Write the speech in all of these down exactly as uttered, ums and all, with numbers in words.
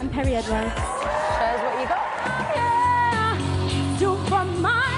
and Perry Edwards. Show us what you got. Yeah, do for my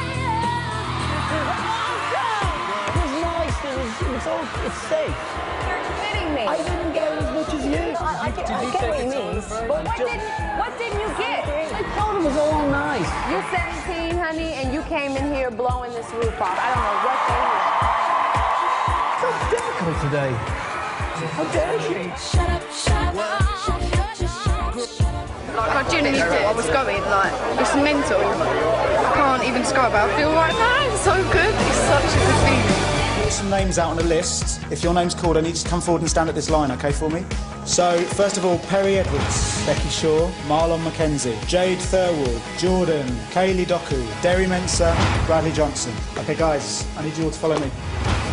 It's nice, it's, it's, all, it's safe. You're kidding me. I didn't get as much as you. I, I, get, I get what he means. But what didn't, what didn't you get? I thought it was all nice. You're seventeen, honey, and you came in here blowing this roof off. I don't know what they were. So difficult today. How dare she? Shut up, shut up, shut up, shut up. Like, I genuinely thought I was going, like, it's mental. I can't even describe it. I feel like that. It's so good. It's such a good feeling. Put some names out on a list. If your name's called, I need you to come forward and stand at this line, OK, for me? So, first of all, Perry Edwards, Becky Shaw, Marlon McKenzie, Jade Thirlwall, Jordan, Kaylee Doku, Derry Mensah, Bradley Johnson. OK, guys, I need you all to follow me.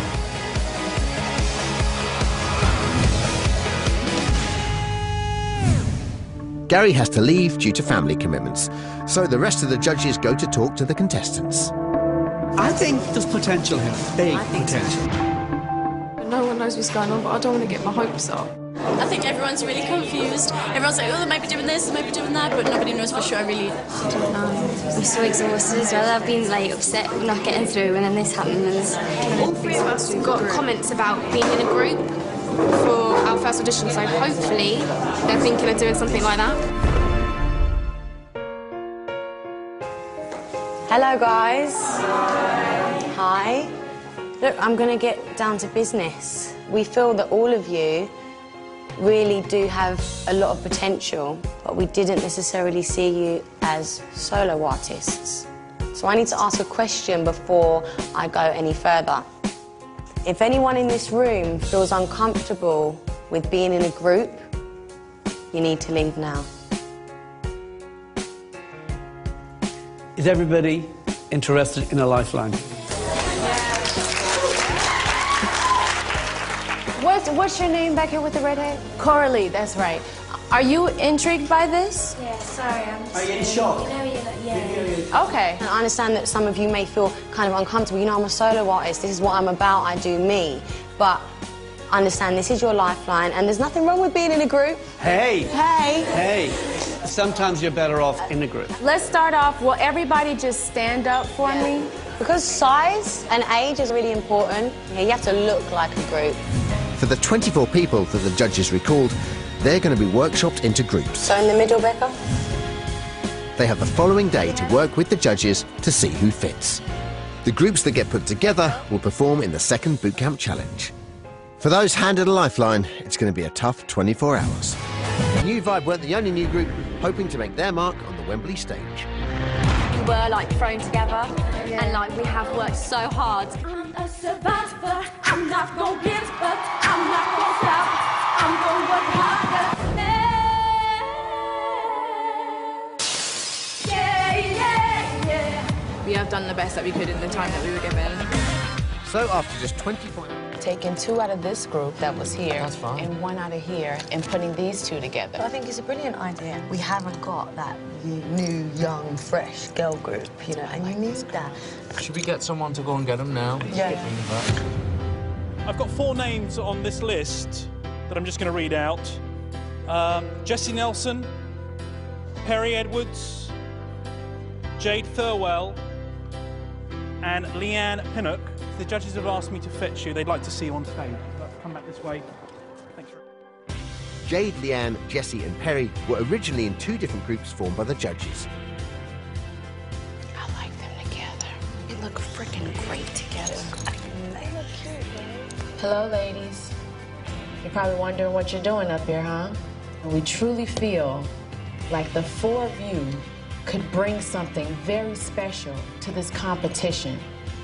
Gary has to leave due to family commitments, so the rest of the judges go to talk to the contestants. I think there's potential here, big potential. No one knows what's going on, but I don't want to get my hopes up. I think everyone's really confused. Everyone's like, oh, they might be doing this, they might be doing that, but nobody knows for sure, really. I don't know. I'm so exhausted as well. I've been like upset not getting through, and then this happens. All three of us got comments about being in a group for our first audition, so hopefully they're thinking of doing something like that. Hello, guys. Hi. Look, I'm going to get down to business. We feel that all of you really do have a lot of potential, but we didn't necessarily see you as solo artists. So I need to ask a question before I go any further. If anyone in this room feels uncomfortable with being in a group, you need to leave now. Is everybody interested in a lifeline? What's, what's your name back here with the red hair? Coralie, that's right. Are you intrigued by this? Yeah, sorry, I'm just... Are you in shock? You know, yeah. Okay. I understand that some of you may feel kind of uncomfortable. You know, I'm a solo artist. This is what I'm about. I do me. But understand this is your lifeline, and there's nothing wrong with being in a group. Hey! Hey! Hey! Sometimes you're better off in a group. Let's start off. Will everybody just stand up for me? Because size and age is really important. Yeah, you have to look like a group. For the twenty-four people that the judges recalled, they're going to be workshopped into groups. So in the middle, Becca? They have the following day to work with the judges to see who fits. The groups that get put together will perform in the second bootcamp challenge. For those handed a lifeline, it's going to be a tough twenty-four hours. New Vibe weren't the only new group hoping to make their mark on the Wembley stage. We were like thrown together, yeah. And like we have worked so hard. I'm a survivor, I'm not gonna give up, I'm not gonna stop, I'm gonna work harder. Yeah, yeah, yeah. We have done the best that we could in the time that we were given. So after just twenty-four... Taking two out of this group that was here and one out of here and putting these two together. I think it's a brilliant idea. We haven't got that new, young, fresh girl group, you know, and you need that. Should we get someone to go and get them now? Yeah. I've got four names on this list that I'm just going to read out. Um, Jessie Nelson, Perry Edwards, Jade Thirlwell, and Leanne Pinnock. The judges have asked me to fetch you. They'd like to see you on stage. Come back this way. Thanks. Jade, Leanne, Jessie and Perry were originally in two different groups formed by the judges. I like them together. They look freaking great together. They look cute, right? Hello, ladies. You're probably wondering what you're doing up here, huh? We truly feel like the four of you could bring something very special to this competition.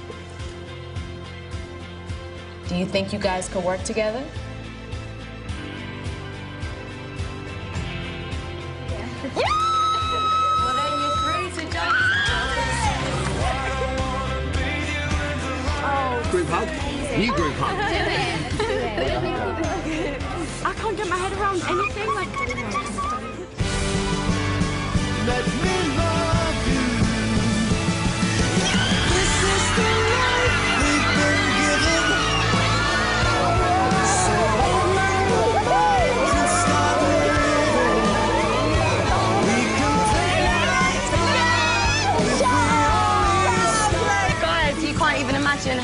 Do you think you guys could work together? Yeah. Well, then you're through to judge. Oh. Group hug? New group hug. Do it. Do it. I can't get my head around anything like... Let me love you. This is the life we've been given. So hold my hand and start living.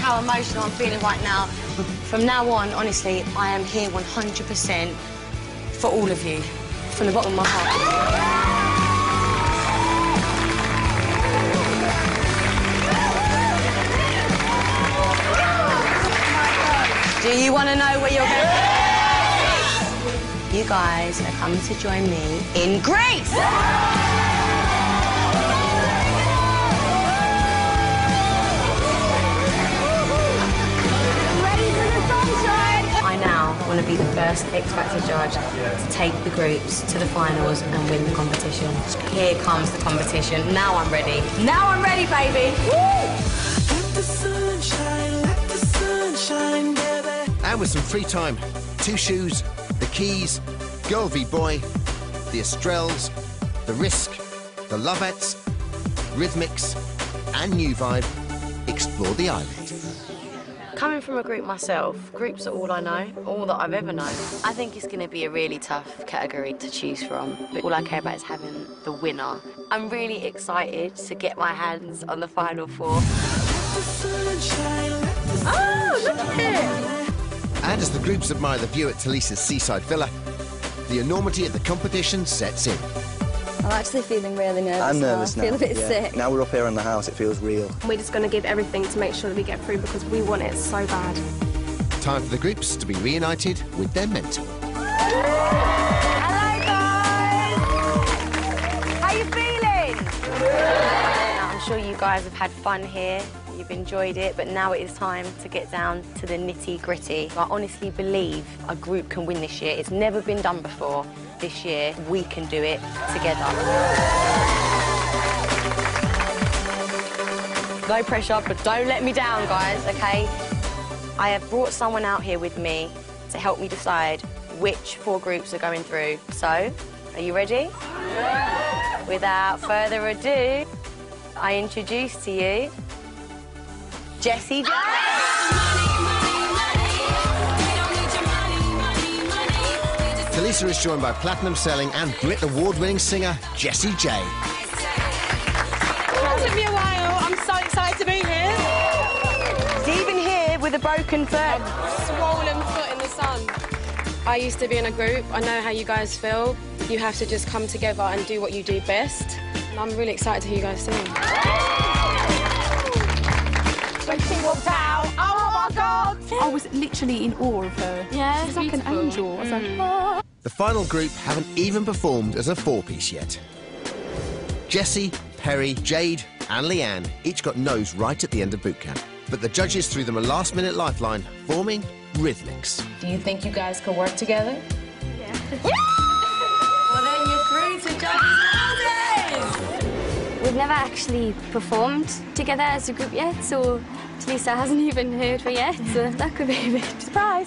how emotional I'm feeling right now. From now on, honestly, I am here one hundred percent for all of you, from the bottom of my heart. Do you want to know where you're going? You guys are coming to join me in Greece! I now want to be the first X Factor judge to take the groups to the finals and win the competition. Here comes the competition. Now I'm ready. Now I'm ready, baby! Woo! Let the sunshine, let the sunshine, baby. And with some free time, Two Shoes, The Keys, Girl v Boy, The Estrelles, The Risk, The Lovettes, Rhythmics, and New Vibe explore the island. Coming from a group myself, groups are all I know, all that I've ever known. I think it's going to be a really tough category to choose from, but all I care about is having the winner. I'm really excited to get my hands on the final four. Oh, look at it! And as the groups admire the view at Talisa's seaside villa, the enormity of the competition sets in. I'm actually feeling really nervous. I'm nervous now. now. I feel a bit yeah. sick. Now we're up here in the house, it feels real. We're just going to give everything to make sure that we get through because we want it so bad. Time for the groups to be reunited with their mentor. Hello, guys! How you feeling? I'm sure you guys have had fun here. You've enjoyed it, but now it is time to get down to the nitty-gritty. I honestly believe a group can win this year. It's never been done before. This year, we can do it together. No pressure, but don't let me down, guys, OK? I have brought someone out here with me to help me decide which four groups are going through. So, are you ready? Yeah. Without further ado, I introduce to you Jessie J. Talisa is joined by platinum-selling and Brit Award-winning singer Jessie J. It took me a while. I'm so excited to be here. Even here with a broken foot. Swollen foot in the sun. I used to be in a group. I know how you guys feel. You have to just come together and do what you do best. And I'm really excited to hear you guys sing. When she walked out, oh my God! I was literally in awe of her. Yeah, she's like an angel. I was like, oh. The final group haven't even performed as a four-piece yet. Jessie, Perry, Jade and Leanne each got no's right at the end of boot camp. But the judges threw them a last-minute lifeline, forming Rhythmics. Do you think you guys could work together? Yeah. Well, then you're through to judges' houses! We've never actually performed together as a group yet, so Talisa hasn't even heard her yet, so that could be a bit surprise.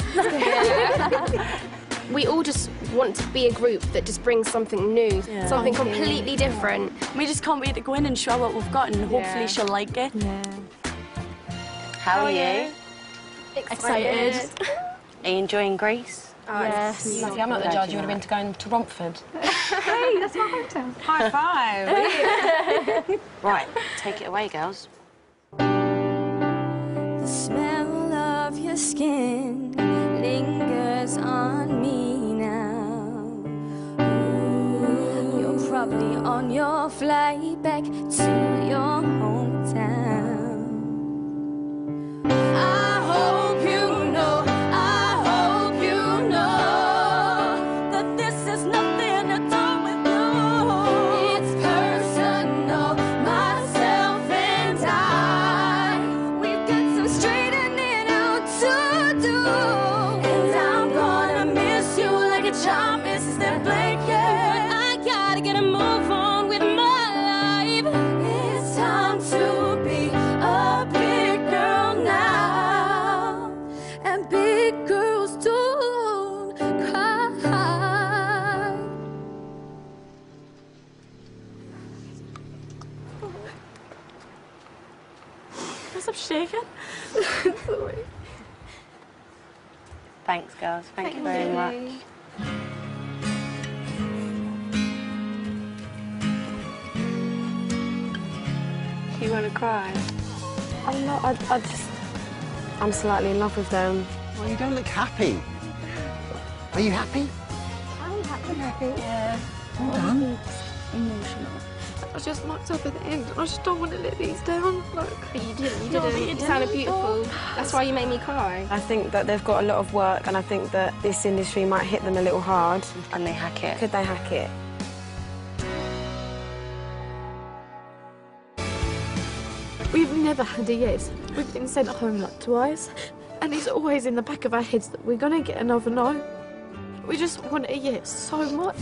We all just want to be a group that just brings something new, Yeah. something Okay. completely different. We just can't wait to go in and show what we've got, and hopefully Yeah. she'll like it. Yeah. How are you? Excited. Are you enjoying Greece? Oh, yes. Lucky I'm not the judge, you would have been to going to Romford. Hey, that's my hotel. High five. Right, take it away, girls. The smell of your skin lingers on me now. Ooh, you're probably on your flight back to your hometown. I hope you know, I hope you know that this is nothing to do with you. It's personal, myself and I. We've got some straightening out to do. And I'm gonna miss you like a child misses their blanket. I gotta get a move on with my life. It's time to be a big girl now. And big girls don't cry. Stop shaking. Thanks, girls. Thank, you very much. You want to cry? I'm not, I, I just, I'm slightly in love with them. Well, you don't look happy. Are you happy? I'm happy. happy. Yeah. Well done. Emotional. I just locked up at the end, and I just don't want to let these down. Like, but you didn't. You No, didn't. but you You didn't. sounded beautiful. That's why you made me cry. I think that they've got a lot of work, and I think that this industry might hit them a little hard. And they hack it. Could they hack it? we've never had a yes. We've been sent home like twice, and it's always in the back of our heads that we're gonna get another no. We just want a yes so much.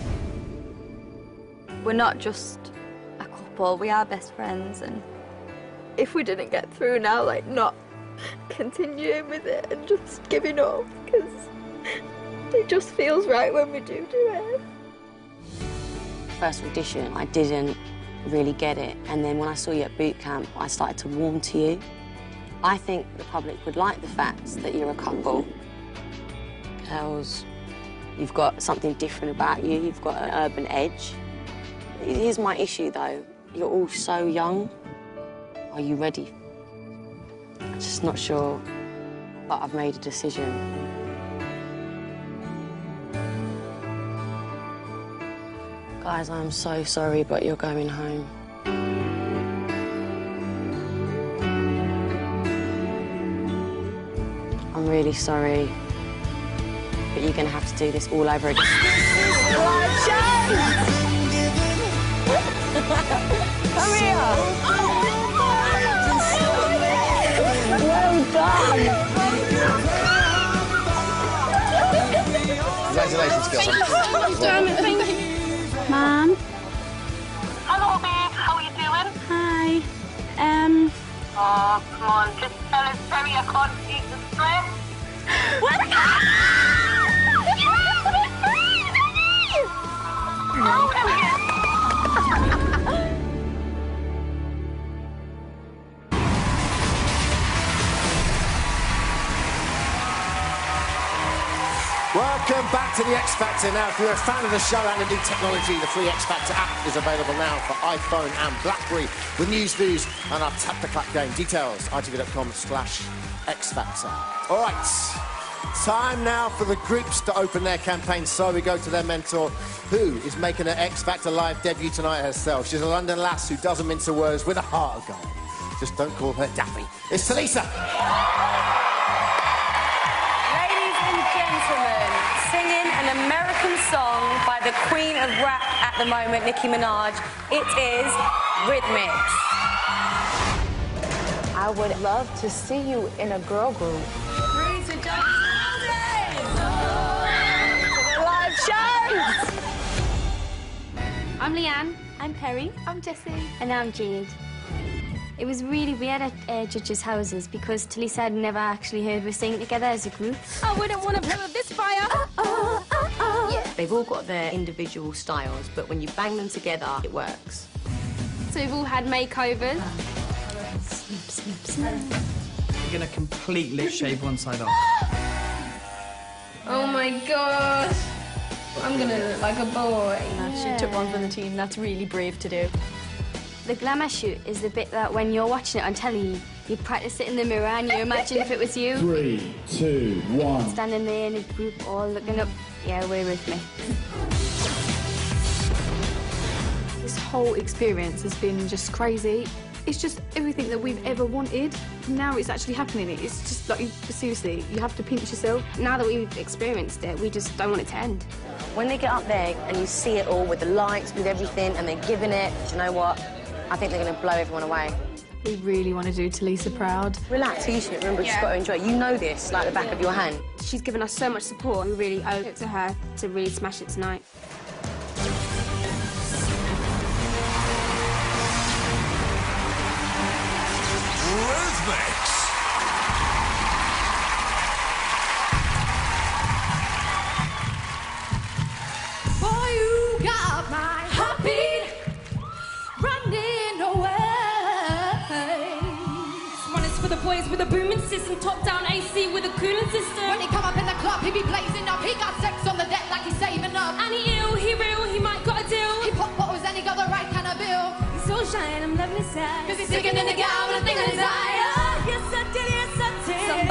We're not just a couple, we are best friends, and If we didn't get through now, like, not continuing with it and just giving up, because it just feels right when we do do it. First audition, I didn't really get it. And then when I saw you at boot camp, I started to warm to you. I think the public would like the fact that you're a couple. Girls, you've got something different about you. You've got an urban edge. Here's my issue, though. You're all so young. Are you ready? I'm just not sure, but I've made a decision. Guys, I'm so sorry, but you're going home. I'm really sorry, but you're going to have to do this all over again. Come here! Well done! Congratulations, girls. Thank you so much, Dermot. Thank you. Mom. Hello, babe. How are you doing? Hi. Um. Oh, come on. Just tell us, Terry, I can't see the stress. What? Welcome back to the X Factor. Now, if you're a fan of the show and indeed technology, the free X Factor app is available now for iPhone and BlackBerry with news, views, and our Tap the Clap game. Details, I T V dot com slash X Factor. All right, time now for the groups to open their campaigns. So we go to their mentor, who is making her X Factor live debut tonight herself. She's a London lass who doesn't mince her words with a heart of gold. Just don't call her Daffy. It's Talisa. Singing an American song by the queen of rap at the moment, Nicki Minaj. It is Rhythmics. I would love to see you in a girl group. Praise the dance Live shows! I'm Leanne. I'm Perry. I'm Jessie. And I'm Jade. It was really weird at uh, judges' houses because Talisa had never actually heard us sing together as a group. I wouldn't want to play with this fire. Uh, uh, uh, uh. Yeah. They've all got their individual styles, but when you bang them together, it works. So we've all had makeovers. Snip, snip, snip. You're gonna completely shave one side off. Oh my gosh. I'm gonna look like a boy. She took one for the team. That's really brave to do. The glamour shoot is the bit that when you're watching it on telly, you practice it in the mirror and you imagine if it was you. Three, two, one. Standing there in a group all looking up. Yeah, we're with me. This whole experience has been just crazy. It's just everything that we've ever wanted. Now it's actually happening. It's just like, seriously, you have to pinch yourself. Now that we've experienced it, we just don't want it to end. When they get up there and you see it all with the lights, with everything, and they're giving it, do you know what? I think they're going to blow everyone away. We really want to do Talisa proud. Relax, you should. Remember, Yeah. you've got to enjoy it. You know this, like the back of your hand. She's given us so much support. We really owe it to her to really smash it tonight. Rhythmics. Boy, you got my heartbeat running away. This one is for the boys with a booming system, top-down A C with a cooling system. When he come up in the club, he be blazing up. He got sex on the deck like he's saving up. And he ill, he real, he might got a deal. He pop bottles and he got the right kind of bill. He's so shine, I'm loving his eyes. Cause he's sticking in the gown with a thing on his eye. Yes, I did, yes, I did. Some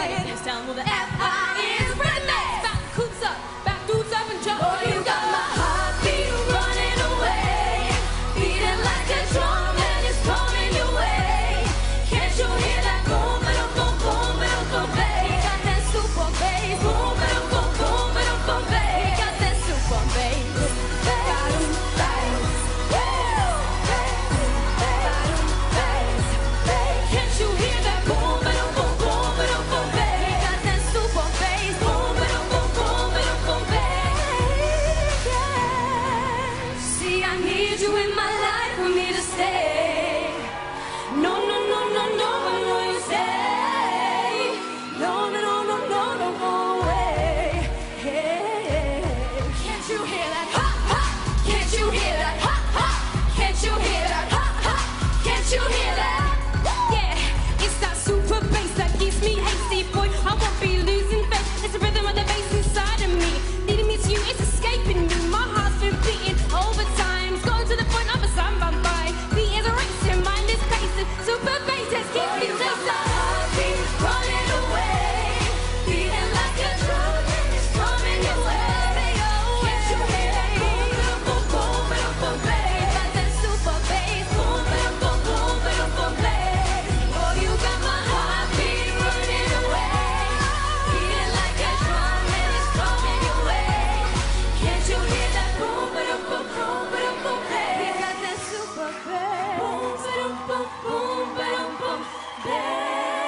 need you in my life for me to stay. No, no, no, no, no, I know you say. No, no, no, no, no, no, go away. Hey, can't you hear that? Ha, ha! Can't you hear that? Ha, ha! Can't you hear that? Ha, ha! Can't you hear that? Yeah, it's that super bass that gives me hasty, boy. I won't be losing faith. It's the rhythm of the bass inside of me. Leading me to you, it's escaping me. My heart's been beating overtime. It's going to the point of a samba by. Beat is a racing, mind is pacing. Super bass has keeps me chasing. Heartbeat running away, feeling like a drug and it's coming your way. Can't you hear that boom, boom, boom, boom, boom, bass? Got that super bass, boom, boom, boom, boom, boom, boom, bass. Oh, you got my heartbeat running away, feeling like a drum and it's coming your way. Can't you hear that boom, boom, boom, boom, boom, boom, bass? We got that super bass, boom, boom, boom, boom, boom, boom, bass.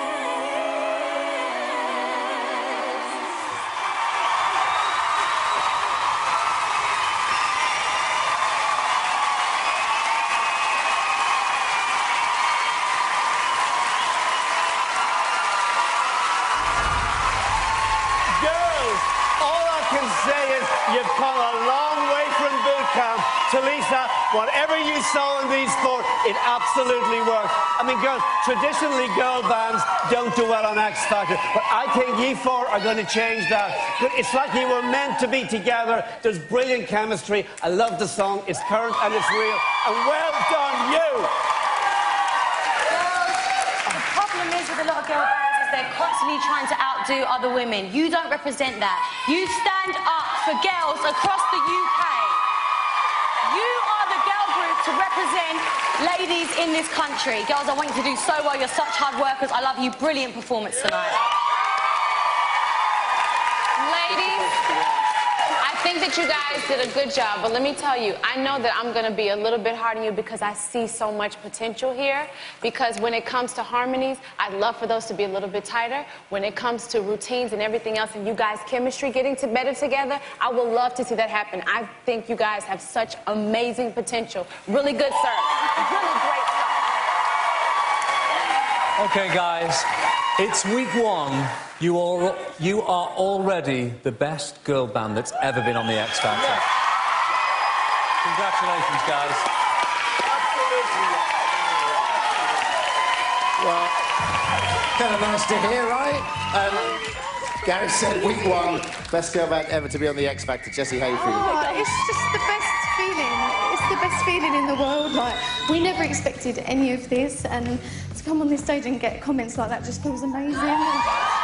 Girls, all I can say is you've come a long way from boot camp. Talisa, whatever you saw in these four, it absolutely worked. I mean, girls, traditionally girl bands don't do well on X Factor, but I think you four are going to change that. It's like you were meant to be together. There's brilliant chemistry. I love the song. It's current and it's real. And well done, you! The problem is with a lot of girl bands is they're constantly trying to outdo other women. You don't represent that. You stand up for girls across the U K. You are the girl group to represent ladies in this country. Girls, I want you to do so well. You're such hard workers. I love you. Brilliant performance tonight. Ladies, I think that you guys did a good job, but let me tell you, I know that I'm going to be a little bit hard on you because I see so much potential here. Because when it comes to harmonies, I'd love for those to be a little bit tighter. When it comes to routines and everything else and you guys' chemistry getting to better together, I would love to see that happen. I think you guys have such amazing potential. Really good, sir. Really great stuff. Okay, guys, it's week one. You are, you are already the best girl band that's ever been on the X Factor. Congratulations, guys. Well, kind of nice to hear, right? Um, Gary said week one, best girl band ever to be on the X Factor. Jessie, how you feeling? Oh, it's just the best feeling. It's the best feeling in the world. Like, we never expected any of this, and to come on this stage and get comments like that just feels amazing.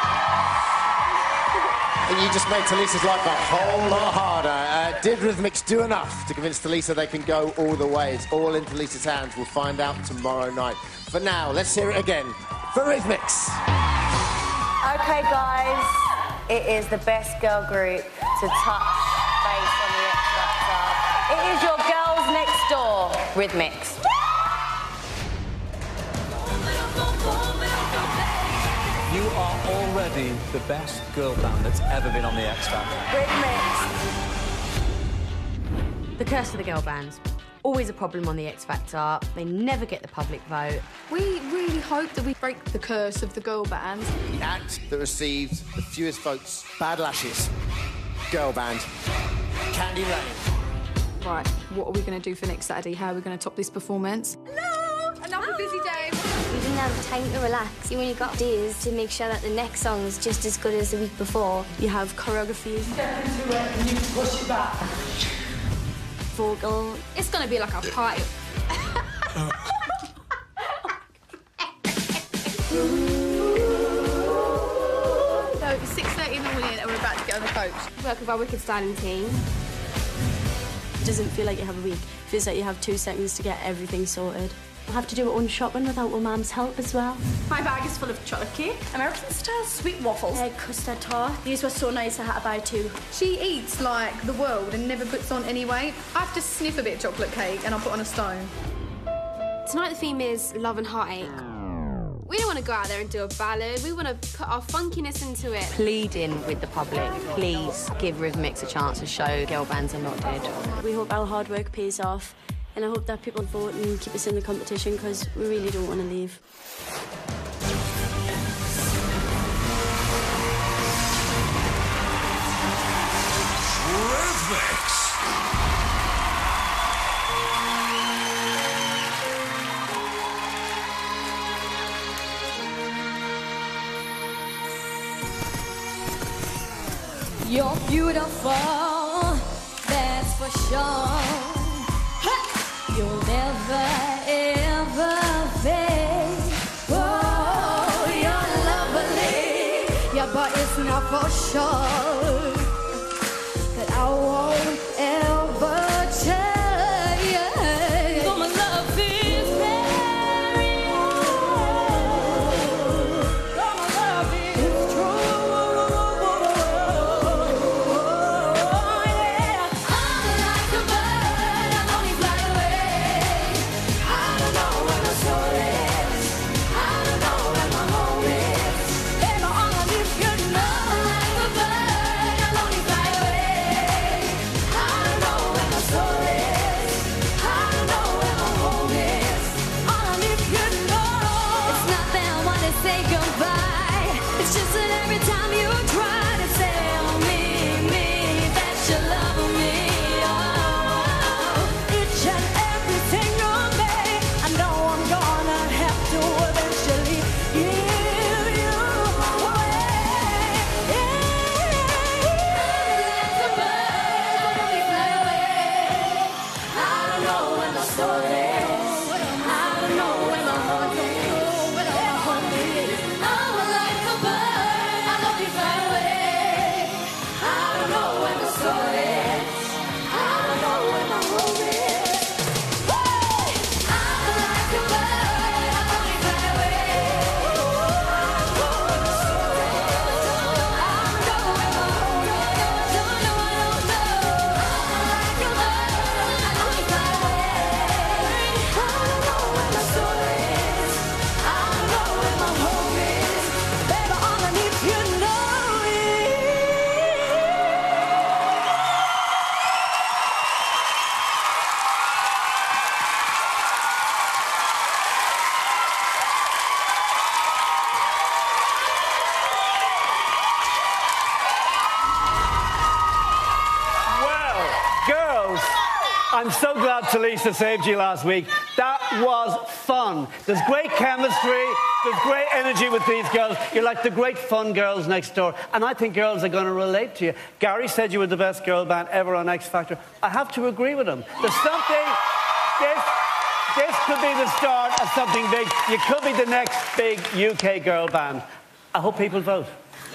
And you just made Talisa's life a whole lot harder. Uh, did Rhythmix do enough to convince Talisa they can go all the way? It's all in Talisa's hands. We'll find out tomorrow night. For now, let's hear it again for Rhythmix. Okay, guys, it is the best girl group to touch base on the X Factor. It is your girls next door, Rhythmix. You are already the best girl band that's ever been on the X Factor. Rhythmix. The curse of the girl bands. Always a problem on the X Factor. They never get the public vote. We really hope that we break the curse of the girl bands. The act that received the fewest votes, Bad Lashes, girl band, Candy Rain. Right, what are we going to do for next Saturday? How are we going to top this performance? Hello! Another busy day. You didn't have time to relax. You only got days to make sure that the next song is just as good as the week before. You have choreography. Step into it and you push it back. Vocal. It's going to be like a party. So it's six thirty in the morning and we're about to get on the coach. Work with our wicked styling team. It doesn't feel like you have a week. It feels like you have two seconds to get everything sorted. We'll have to do it on shopping without my mum's help as well. My bag is full of chocolate cake, American style sweet waffles. Egg custard tart. These were so nice, I had to buy two. She eats like the world and never puts on any weight. I have to sniff a bit of chocolate cake and I'll put on a stone. Tonight the theme is love and heartache. We don't want to go out there and do a ballad. We want to put our funkiness into it. Pleading with the public, please give Rhythmix a chance to show girl bands are not dead. We hope our hard work pays off and I hope that people vote and keep us in the competition because we really don't want to leave. You're beautiful, that's for sure. You'll never, ever fade. Oh, you're lovely, yeah, but it's not for sure that I won't ever change. For my love is very old. For my love is true. I'm so glad Talisa saved you last week. That was fun. There's great chemistry. There's great energy with these girls. You're like the great fun girls next door. And I think girls are going to relate to you. Gary said you were the best girl band ever on X Factor. I have to agree with him. There's something... This, this could be the start of something big. You could be the next big U K girl band. I hope people vote.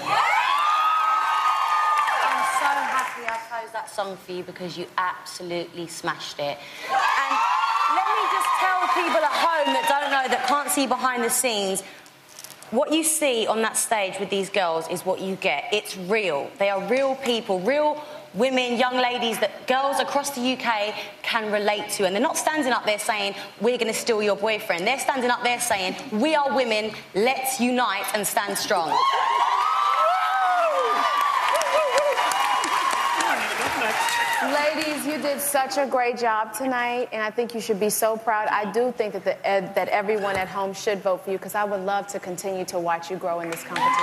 That song for you because you absolutely smashed it. And let me just tell people at home that don't know, that can't see behind the scenes, what you see on that stage with these girls is what you get. It's real. They are real people, real women, young ladies that girls across the U K can relate to. And they're not standing up there saying, we're going to steal your boyfriend. They're standing up there saying, we are women, let's unite and stand strong. Ladies, you did such a great job tonight, and I think you should be so proud. I do think that, the, uh, that everyone at home should vote for you, because I would love to continue to watch you grow in this competition.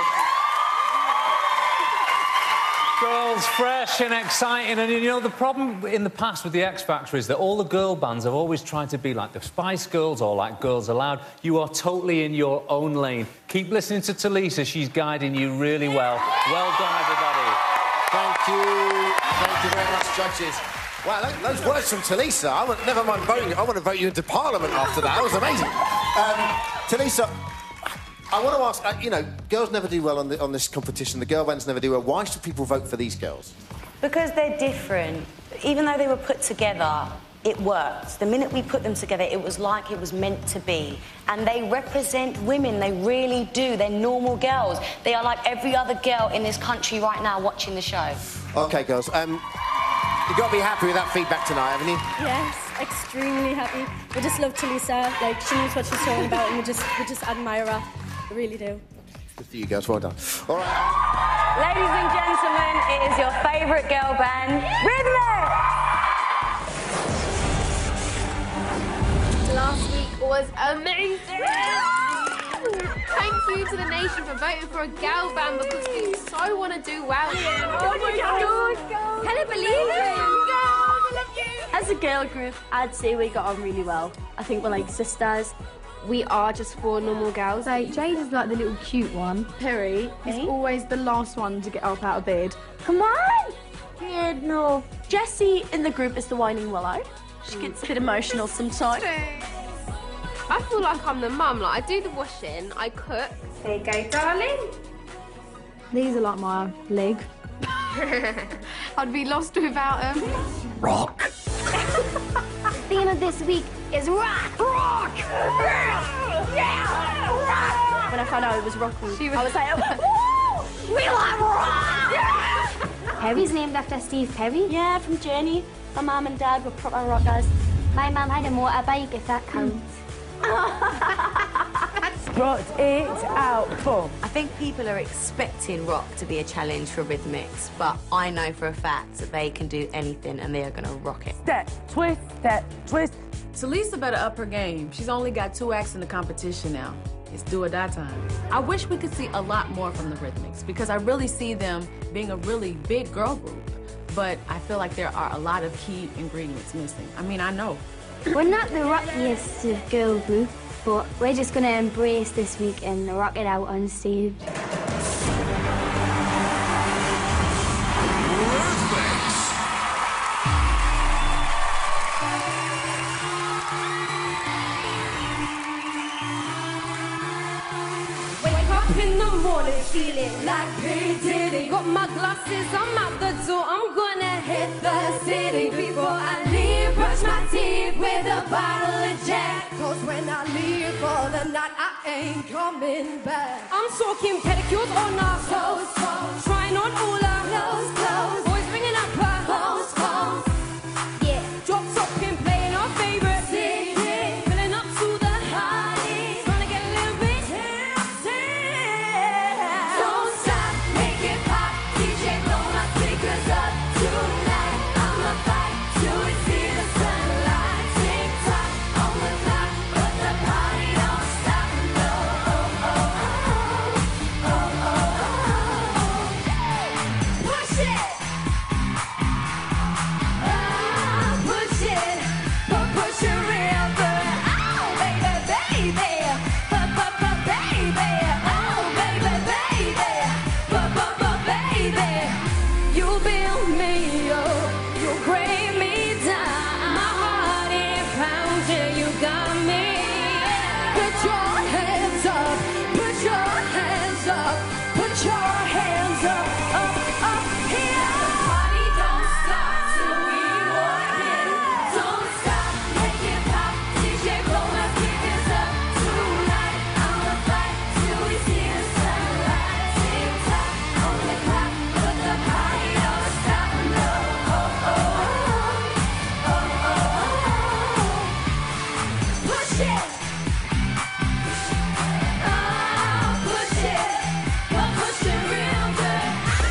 Girls, fresh and exciting. And, you know, the problem in the past with the X Factor is that all the girl bands have always tried to be like the Spice Girls or like Girls Aloud. You are totally in your own lane. Keep listening to Talisa. She's guiding you really well. Well done, everybody. Thank you. Thank you very much, judges. Wow, those, those words from Talisa. I want, never mind voting. I want to vote you into Parliament after that. That was amazing. Um, Talisa, I want to ask, uh, you know, girls never do well on, the, on this competition. The girl bands never do well. Why should people vote for these girls? Because they're different. Even though they were put together, it worked. The minute we put them together, it was like it was meant to be. And they represent women, they really do. They're normal girls. They are like every other girl in this country right now watching the show. OK, girls, um, you've got to be happy with that feedback tonight, haven't you? Yes, extremely happy. We just love Talisa. Like, she knows what she's talking about, and we just, we just admire her. We really do. Good for you girls, well done. All right. Ladies and gentlemen, it is your favourite girl band, Rhythmic! was amazing. Thank you to the nation for voting for a girl band because we so want to do well. Oh my God. Can I believe it? As a girl group, I'd say we got on really well. I think we're like sisters. We are just four normal girls. Like, Jade is like the little cute one. Perry is always the last one to get up out of bed. Come on! Yeah, no. Jessie in the group is the whining willow. She gets a bit emotional sometimes. I feel like I'm the mum. Like, I do the washing, I cook. There you go, darling. These are like my leg. I'd be lost without them. Rock. The theme of this week is rock. Rock. Yeah, rock. When I found out it was rock week, I was like, Woo! We like rock. Perry's named after Steve Perry. Yeah, from Journey. My mum and dad were proper rockers. My mum had a motorbike, if that counts. Rot it out. Boom. I think people are expecting rock to be a challenge for Rhythmics, but I know for a fact that they can do anything and they are going to rock it. Step, twist, step, twist. Talisa better up her game. She's only got two acts in the competition now. It's do or die time. I wish we could see a lot more from the Rhythmics because I really see them being a really big girl group. But I feel like there are a lot of key ingredients missing. I mean, I know. We're not the rockiest of girl group, but we're just going to embrace this week and rock it out on stage. Wake up in the morning feeling like P. Diddy. Got my glasses, I'm out the door, I'm gonna hit the city. Before I leave, brush my teeth with a bottle of Jack. Cause when I leave for the night, I ain't coming back. I'm talking pedicures on our toes, toes. Trying on all our clothes, clothes. Boys ringing up our phones, phones. Yeah, drop top and playing our favorite C D. Filling up to the highs, trying to get a little bit tipsy. Don't stop, make it pop. D J, blow my speakers up tonight. I'ma fight till we see the sunlight. Tick tock on the clock, but the party don't stop. No, oh, oh, oh, oh, oh, oh. Push it. Oh, push it. But push it real good. Oh, baby, baby. But, but, but, baby. Oh, baby, baby. But, but, but, baby. You build me up. You break me down. My heart is pounding. You got me. Put your hands up. Put your hands up. Put your hands up. Up, up here. The party don't stop till we walk in. Don't stop. Make it pop. D J, blow my speakers up tonight. I'ma fight till we see the sunlight. Tick tock on the clock, but the party don't stop. No, oh, oh, oh, oh, oh, oh. Push it. Oh, push it. But push it real good.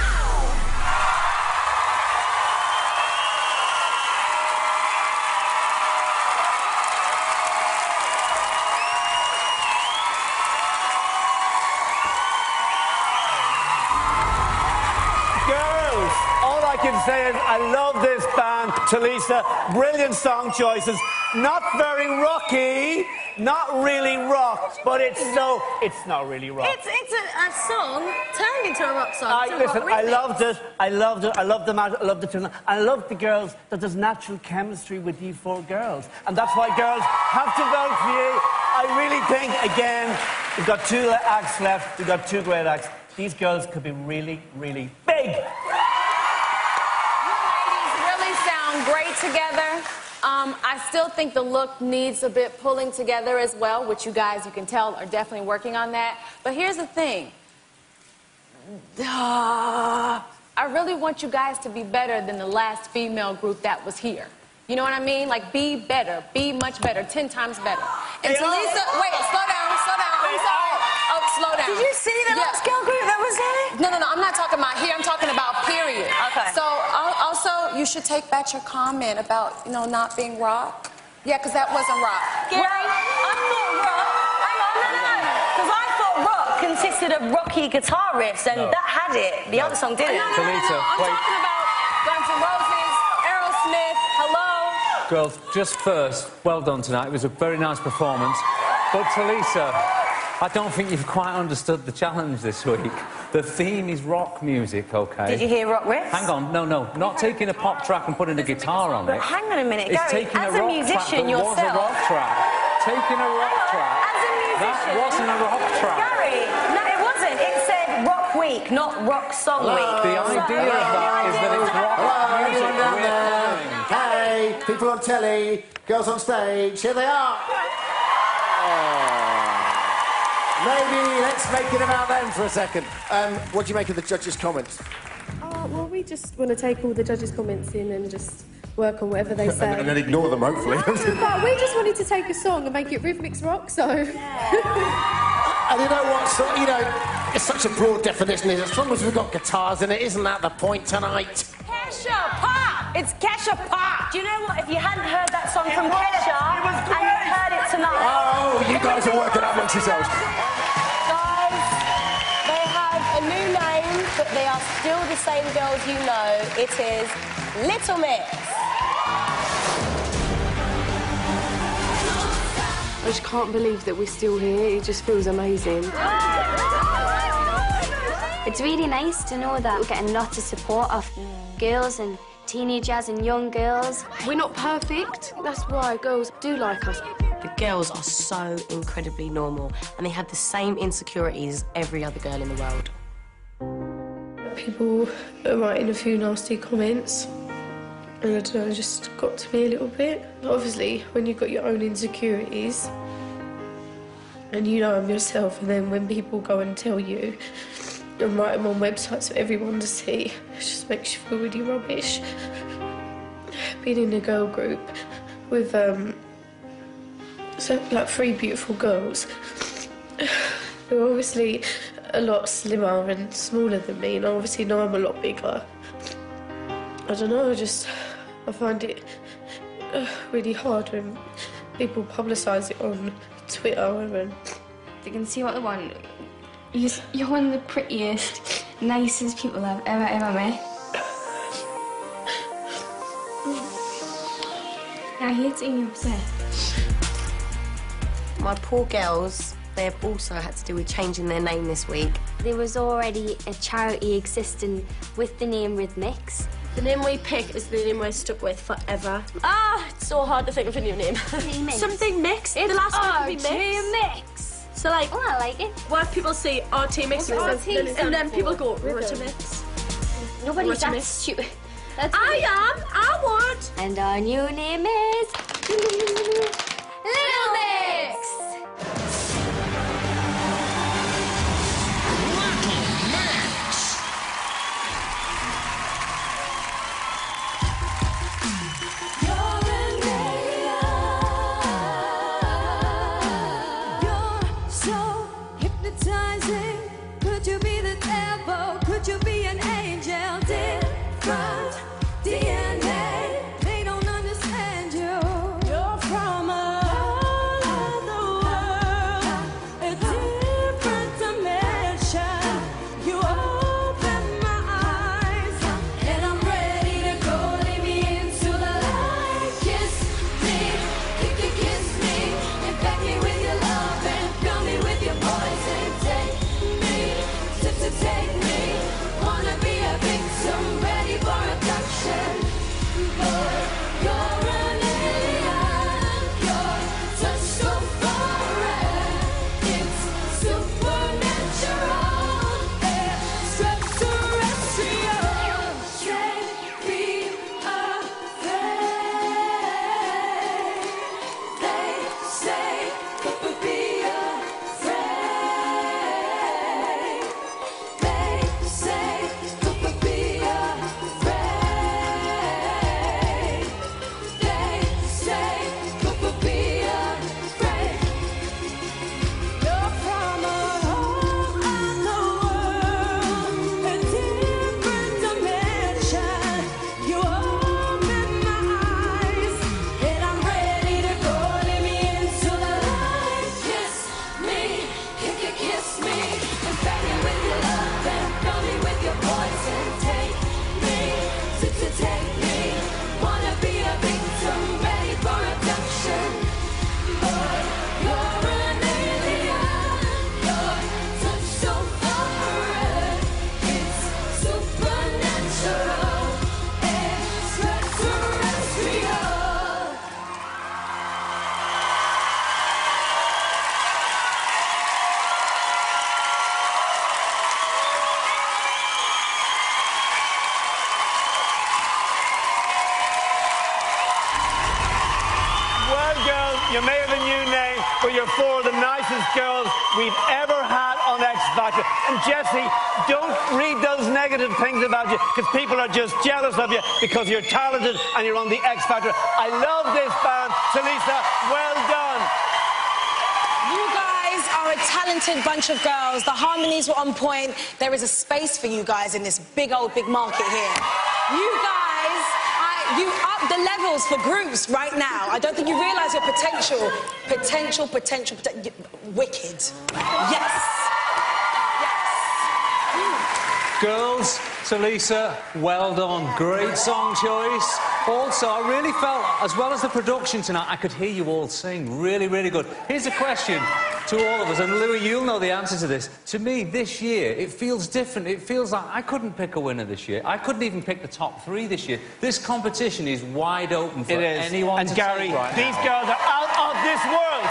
Girls, all I can say is I love this band. Talisa, brilliant song choices. Not very rocky, not really rock, but it's so, it's not really rock. It's, it's a, a song turned into a rock song. I, It's a listen, rock I remix. loved it. I loved it. I loved the matter. I loved the tune. I loved the girls. That there's natural chemistry with you four girls, and that's why girls have to vote for you. I really think, again, we've got two acts left. We've got two great acts. These girls could be really, really big. Really sound great together. Um, I still think the look needs a bit pulling together as well, which you guys, you can tell, are definitely working on that. But here's the thing. Uh, I really want you guys to be better than the last female group that was here. You know what I mean? Like, be better. Be much better. Ten times better. And They Talisa, are. wait, slow down, slow down. I'm sorry. Oh, slow down. Did you see the last girl group that was there? No, no, no, I'm not talking about here. I'm talking about period. Okay. So, al- also, you should take back your comment about, you know, not being rock. Yeah, because that wasn't rock. Gary, Well, I'm Because I thought rock consisted of rocky guitar riffs, and No. that had it. The No. other song didn't. No, no, no, no, no. I'm I'm talking about Guns N' Roses, Aerosmith, Hello. Girls, just first, well done tonight. It was a very nice performance. But, Talisa, I don't think you've quite understood the challenge this week. The theme is rock music, OK? Did you hear rock riffs? Hang on, no, no, not taking a pop track and putting a guitar on But it. hang on a minute, It's Gary, taking as a a rock musician track that yourself... was a rock track. Taking a rock track... As a musician... That wasn't a rock track. Gary, no, it wasn't. It said rock week, not rock song week. The idea of that is that it's rock music down with there. learning. Hey, people on telly, girls on stage, here they are. Maybe let's make it about them for a second. Um, what do you make of the judges' comments? Oh, well, we just want to take all the judges' comments in and just work on whatever they say. and then ignore them, hopefully. But we just wanted to take a song and make it rhythmics rock, so... And you know what? So, you know, it's such a broad definition. As long as we've got guitars in it, isn't that the point tonight? Kesha Pop! It's Kesha Pop! Do you know what? If you hadn't heard that song from Kesha, and you heard it tonight... Oh, you guys are working out amongst yourselves. Guys, they have a new name, but they are still the same girls you know. It is Little Mix. I just can't believe that we're still here. It just feels amazing. It's really nice to know that we're getting lots of support of girls and teenagers and young girls. We're not perfect. That's why girls do like us. The girls are so incredibly normal, and they have the same insecurities as every other girl in the world. People are writing a few nasty comments, and I don't know, it just got to me a little bit. Obviously, when you've got your own insecurities, and you know them yourself, and then when people go and tell you and write them on websites for everyone to see, it just makes you feel really rubbish. Being in a girl group with um, so like three beautiful girls who are obviously a lot slimmer and smaller than me, and obviously know I'm a lot bigger. I don't know, I just I find it uh, really hard when people publicise it on Twitter and They can see what they want. You're, you're one of the prettiest, nicest people I've ever, ever met. I hate seeing you upset. My poor girls, they have also had to do with changing their name this week. There was already a charity existing with the name Rhythmics. The name we pick is the name we're stuck with forever. Ah, it's so hard to think of a new name. Something mixed. The last one could be mix. Mix. So like, oh, I like it. What if people say R T mix, What's and, R T then, stand and then for? people go Rhythm. Ritamix. Nobody's that Ritamix. stupid. That's I really- am. I would. And our new name is Little Mix. You're so hypnotizing. Could you be the devil? Could you be an angel? Different D N A. They don't understand you. You're You may have a new name, but you're four of the nicest girls we've ever had on X Factor. And Jessie, don't read those negative things about you, because people are just jealous of you because you're talented and you're on the X Factor. I love this band. Tulisa, well done. You guys are a talented bunch of girls. The harmonies were on point. There is a space for you guys in this big old big market here. You guys, I, you up the levels for groups right now. I don't think you realise your potential. Potential, potential, potential. Wicked. Yes. Girls, Tulisa, well done. Great song choice. Also, I really felt, as well as the production tonight, I could hear you all sing. Really, really good. Here's a question to all of us, and Louis, you'll know the answer to this. To me, this year, it feels different. It feels like I couldn't pick a winner this year. I couldn't even pick the top three this year. This competition is wide open for it is. anyone and to Gary, take right these now. girls are out of this world.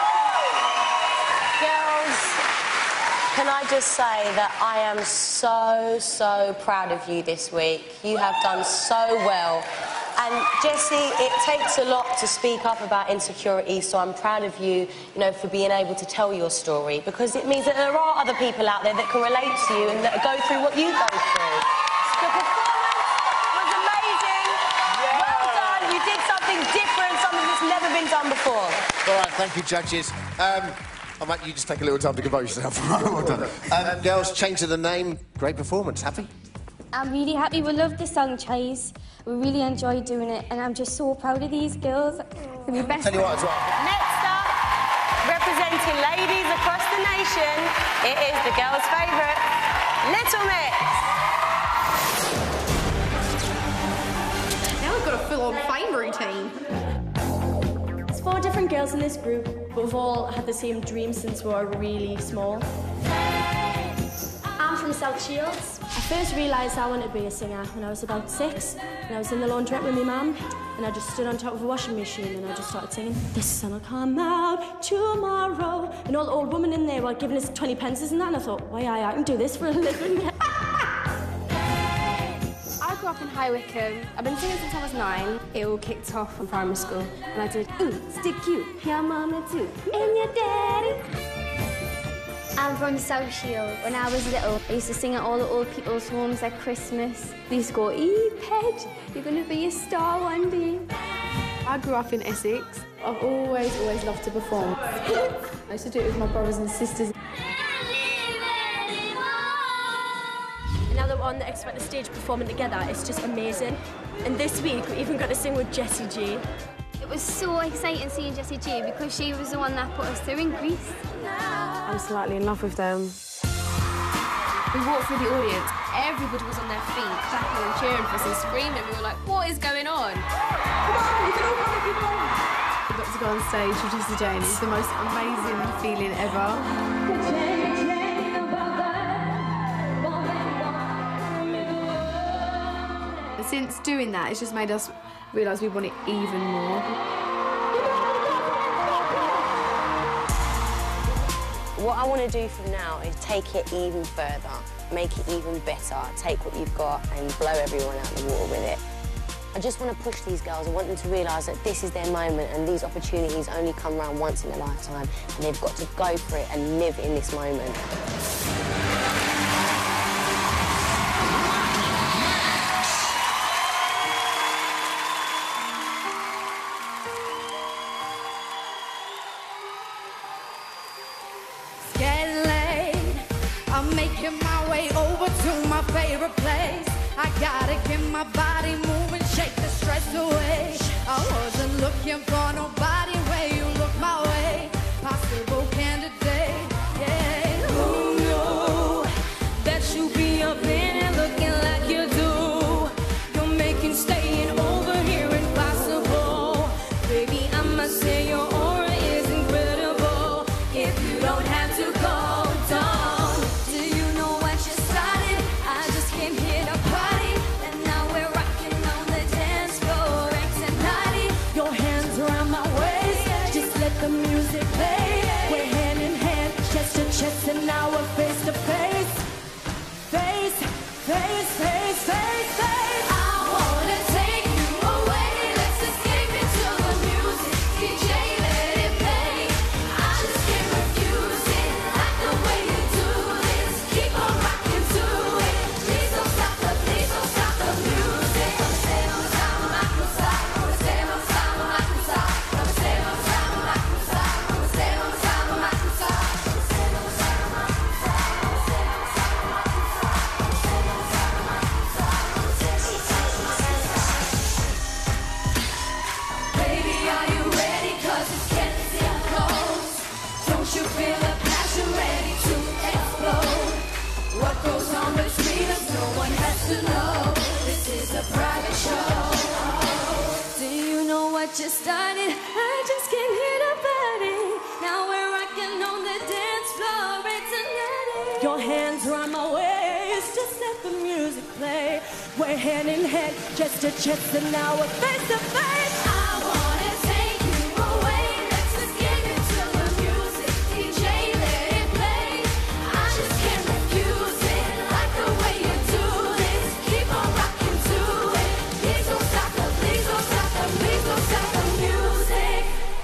Girls, can I just say that I am so, so proud of you this week. You have done so well. And Jessie, it takes a lot to speak up about insecurity, so I'm proud of you, you know, for being able to tell your story, because it means that there are other people out there that can relate to you and that go through what you go through. The performance was amazing. Yeah. Well done. You did something different, something that's never been done before. All right, thank you, judges. Um, I might you just take a little time to compose yourself. Well done. Um, girls, change of the name. Great performance. Happy? I'm really happy. We love the song choice. We really enjoyed doing it, and I'm just so proud of these girls. They're the best. Tell you what, as well. Next up, representing ladies across the nation, it is the girls' favourite, Little Mix. Now we've got a full-on fame routine. There's four different girls in this group, but we've all had the same dream since we were really small. I'm from South Shields. I first realised I wanted to be a singer when I was about six, and I was in the laundrette with my mum, and I just stood on top of a washing machine and I just started singing, "The sun will come out tomorrow," and all the old women in there were giving us twenty pences and that, and I thought, why, I, I can do this for a living. I grew up in High Wycombe. I've been singing since I was nine. It all kicked off in primary school, and I did "Ooh, stick you, your mama too, and your daddy." I'm from South Shield. When I was little, I used to sing at all the old people's homes at Christmas. They used to go, "Ee, Ped, you're going to be a star one day." I grew up in Essex. I've always, always loved to perform. I used to do it with my brothers and sisters. And now that we're on the X Factor stage performing together, it's just amazing. And this week, we even got to sing with Jessie J. It was so exciting seeing Jessie J because she was the one that put us through in Greece. I'm slightly in love with them. We walked through the audience. Everybody was on their feet, clapping and cheering for us and screaming. We were like, what is going on? We got to go on stage with Jessie J, and it's the most amazing feeling ever. Since doing that, it's just made us realise we want it even more. What I want to do from now is take it even further, make it even better, take what you've got and blow everyone out the water with it. I just want to push these girls. I want them to realise that this is their moment and these opportunities only come around once in a lifetime, and they've got to go for it and live in this moment. I'm making my way over to my favorite place. I gotta get my body moving, shake the stress away. I wasn't looking for nobody where you look my way. Possible candidate, yeah. Who knew that you'd be up in it looking like you do? You're making staying over here impossible. Baby, I must say your aura is incredible. If you don't have to go. The music play, we're hand in hand, chest to chest, and now we're face to face. Face, face, face, face, face. I wanna take you away, let's escape into the music. D J, let started, I just can't hear nobody. Now we're rocking on the dance floor, it's a night. Your hands are on my waist, just let the music play. We're hand in hand, chest to chest, and now we're face to face. I wanna take you away, let's just get into the music. D J, let it play. I just can't refuse it, like the way you do this. Keep on rocking to it. Please don't stop the, please don't stop the, please don't stop the music.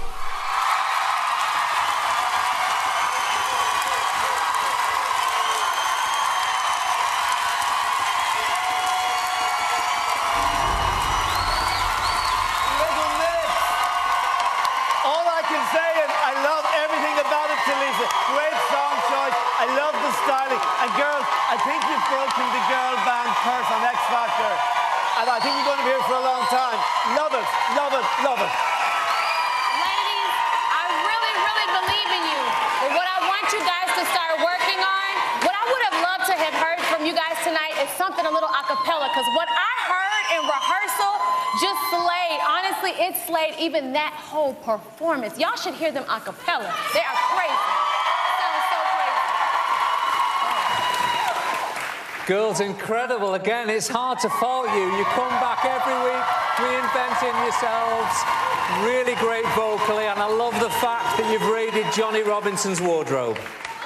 Little Mix. All I can say is I love everything about it, Tulisa. Great song choice. I love the styling. And girls, I think you've broken the girl band curse on X Factor. And I think you're going to be here for a long time. Love it, love it, love it. Ladies, I really, really believe in you. But what I want you guys to start working on, what I would have loved to have heard from you guys tonight is something a little a cappella, because what I heard in rehearsal just slayed. Honestly, it slayed even that whole performance. Y'all should hear them a cappella. They are crazy. Sounds so crazy. Girls, incredible. Again, it's hard to fault you. You come back every week, reinventing yourselves. Really great vocally, and I love the fact that you've raided Johnny Robinson's wardrobe.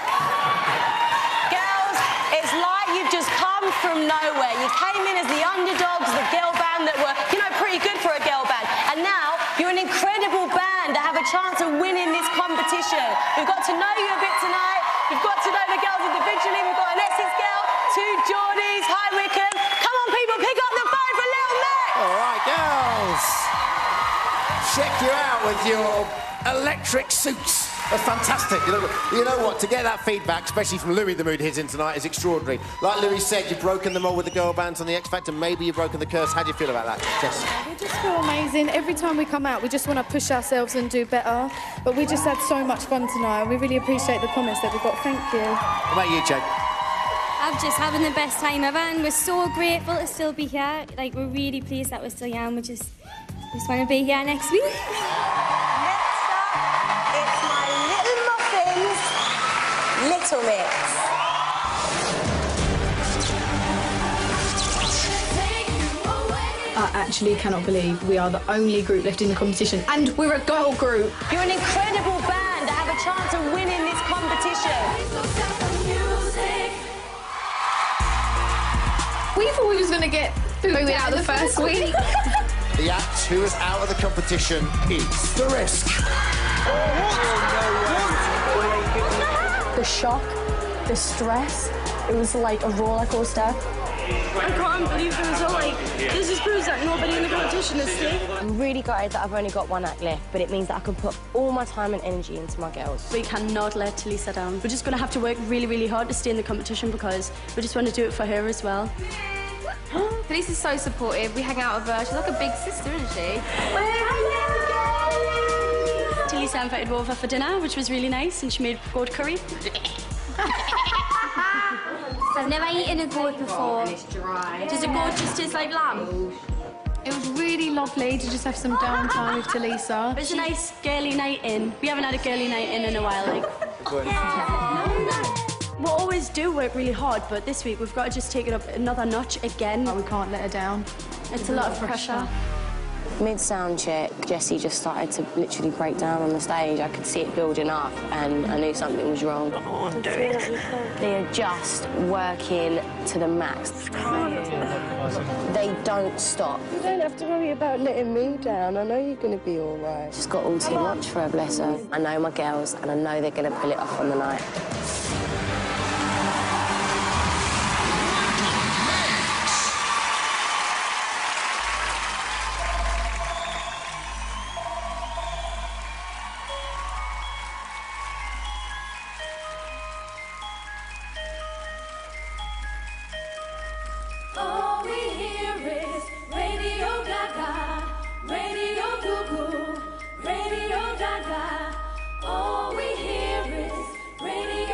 Girls, it's like you've just come from nowhere. You came in as the underdogs, the girl band that were, you know, pretty good for a girl band. And now you're an incredible band that have a chance of winning this competition. We've got to know you a bit tonight. We've got to know the girls individually. We've got an Essex girl, two Geordies, High Wycombe. Come on, people, pick up the phone for Little Mix. All right, girls. Check you out with your electric suits. That's fantastic. You know, you know what? To get that feedback, especially from Louis, the mood he's in tonight, is extraordinary. Like Louis said, you've broken them all with the girl bands on the X Factor. Maybe you've broken the curse. How do you feel about that, Jess? We just feel amazing. Every time we come out, we just want to push ourselves and do better. But we just had so much fun tonight, and we really appreciate the comments that we got. Thank you. What about you, Jake? I'm just having the best time ever, and we're so grateful to still be here. Like, we're really pleased that we're still here, and we just, just want to be here next week. It's my Little Muffins, Little Mix. I actually cannot believe we are the only group left in the competition, and we're a girl group. You're an incredible band that have a chance of winning this competition. We thought we was going to get through out the first week. The act who is out of the competition is The Risk. The shock, the stress, it was like a roller coaster. I can't believe it was all like, this just proves that nobody in the competition is safe. I'm really gutted that I've only got one act left, but it means that I can put all my time and energy into my girls. We cannot let Tulisa down. We're just going to have to work really, really hard to stay in the competition because we just want to do it for her as well. Tulisa's so supportive. We hang out with her. She's like a big sister, isn't she? Tulisa invited over for dinner, which was really nice, and she made goat curry. I've never eaten a goat before. Does a goat just taste like lamb? It was really lovely to just have some downtime with Tulisa. It was a nice girly night in. We haven't had a girly night in in a while, like. We'll always do work really hard, but this week we've got to just take it up another notch again. Oh, we can't let her down. It's a lot of pressure. Mid-sound check, Jessie just started to literally break down on the stage. I could see it building up, and I knew something was wrong. Come on, do it. They are just working to the max. They don't stop. You don't have to worry about letting me down. I know you're going to be all right. Just got all too much for her, bless her. I know my girls, and I know they're going to pull it off on the night. All we hear is Radio Gaga, Radio Goo Goo, Radio Gaga. All we hear is Radio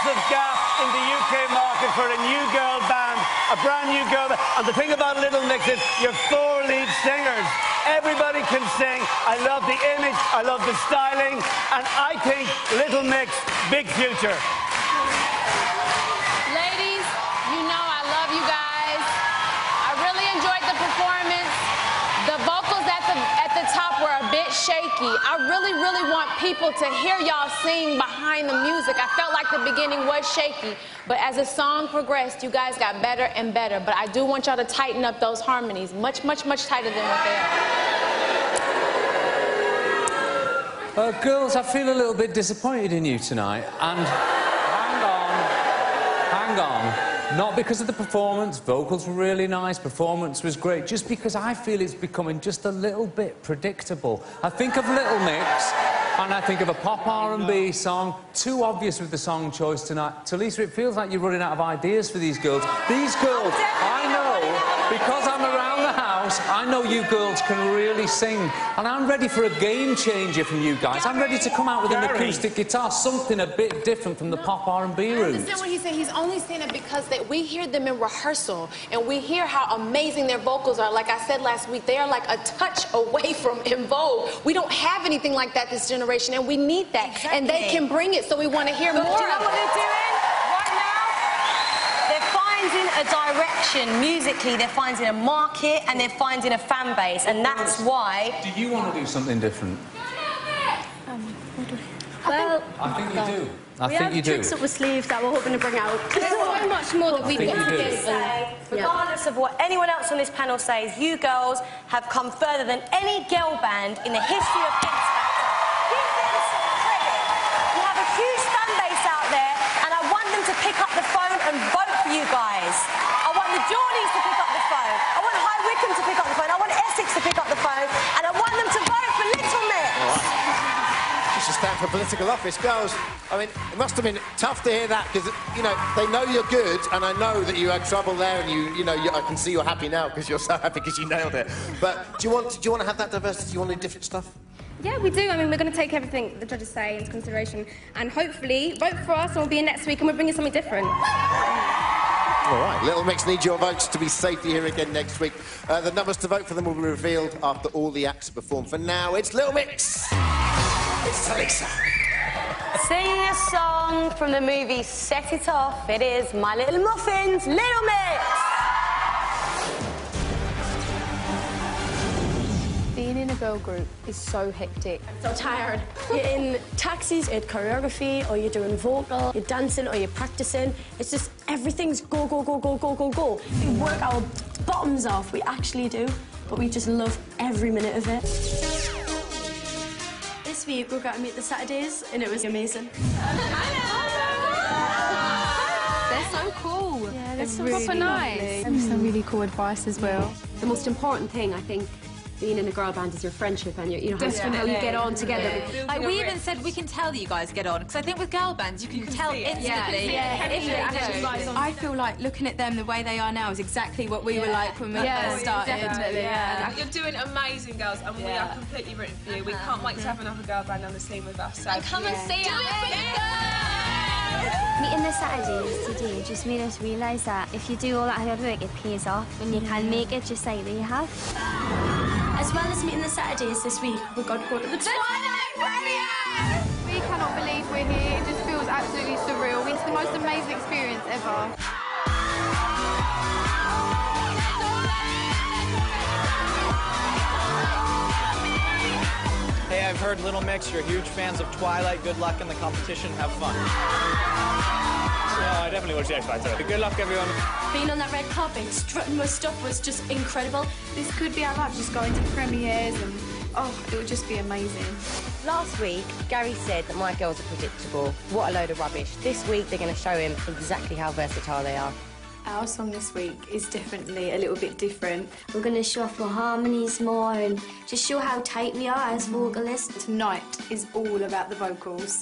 massive gap in the U K market for a new girl band, a brand new girl band. And the thing about Little Mix is you're four lead singers. Everybody can sing. I love the image, I love the styling, and I think Little Mix, big future. Ladies, you know I love you guys. I really enjoyed the performance. The vocals at the at the top were a bit shaky. I really, really want people to hear y'all sing behind the music. I felt like the beginning was shaky, but as the song progressed, you guys got better and better. But I do want y'all to tighten up those harmonies, much, much, much tighter than what they are. Uh, girls, I feel a little bit disappointed in you tonight, and hang on, hang on. Not because of the performance, vocals were really nice, performance was great, just because I feel it's becoming just a little bit predictable. I think of Little Mix, and I think of a pop R and B song, too obvious with the song choice tonight. Talisa, it feels like you're running out of ideas for these girls. These girls, I know, because I'm around the house, I know you girls can really sing, and I'm ready for a game changer from you guys. I'm ready to come out with an acoustic guitar, something a bit different from the pop R and B I route. understand what he's saying. He's only saying it because they, we hear them in rehearsal, and we hear how amazing their vocals are. Like I said last week, they are like a touch away from En Vogue. We don't have anything like that this generation, and we need that. Exactly. And they can bring it, so we want to hear But more do you know of what it. they're doing right now? They're finding a direction musically, they're finding a market, and they're finding a fan base, and that's why... Do you want to do something different? Well, I think you do. I we think have you do. tricks up our sleeves that we're hoping to bring out. There's so much more that we've I think got you to do. do. Say, regardless of what anyone else on this panel says, you girls have come further than any girl band in the history of X Factor. Give them some credit. You have a huge fan base out there, and I want them to pick up the phone and vote for you guys. I want the Geordies to pick up the phone. I want High Wycombe to pick up the phone. I want Essex to pick up the phone, and I want them to vote for Little Mix. You should stand for political office. Girls, I mean, it must have been tough to hear that because, you know, they know you're good, and I know that you had trouble there, and you, you know, you, I can see you're happy now because you're so happy because you nailed it. But do you want, do you want to have that diversity? Do you want to do different stuff? Yeah, we do. I mean, we're going to take everything the judges say into consideration, and hopefully vote for us, and we'll be in next week, and we're bringing something different. All right, Little Mix need your votes to be safely here again next week. Uh, the numbers to vote for them will be revealed after all the acts perform. For now, it's Little Mix. It's Talisa. Singing a song from the movie Set It Off, it is My Little Muffins, Little Mix. Being in a girl group is so hectic. So tired. You're in taxis, you're choreography, or you're doing vocal, you're dancing, or you're practicing. It's just everything's go, go, go, go, go, go, go. We work our bottoms off, we actually do, but we just love every minute of it. This week we got to meet the Saturdays, and it was amazing. They're so cool. Yeah, they're so really super nice. nice. And some really cool advice as well. The most important thing, I think, being in a girl band is your friendship and your, you know, how, how you get on together. Like, we even said we can tell that you guys get on, because I think with girl bands you can, you can tell instantly. Yeah, if you actually do. guys on. I feel like looking at them the way they are now is exactly what we were like when we Yeah, first started. definitely, yeah. You're doing amazing, girls, and we are completely rooting for you. We can't wait to have another girl band on the scene with us. So come and see Do us. it for the Meeting the Saturdays today just made us realise that if you do all that hard work, it pays off, and you can make it just like they have. As well as meeting the Saturdays this week, we've got to go to the Twilight Premiere! We cannot believe we're here. It just feels absolutely surreal. It's the most amazing experience ever. Hey, I've heard Little Mix, you're huge fans of Twilight. Good luck in the competition. Have fun. Yeah, I definitely watch the X Factor. Good luck, everyone. Being on that red carpet, strutting my stuff was just incredible. This could be our life, just going to premieres and, oh, it would just be amazing. Last week, Gary said that my girls are predictable. What a load of rubbish. This week, they're going to show him exactly how versatile they are. Our song this week is definitely a little bit different. We're going to show off our harmonies more and just show how tight we are as vocalists. Tonight is all about the vocals.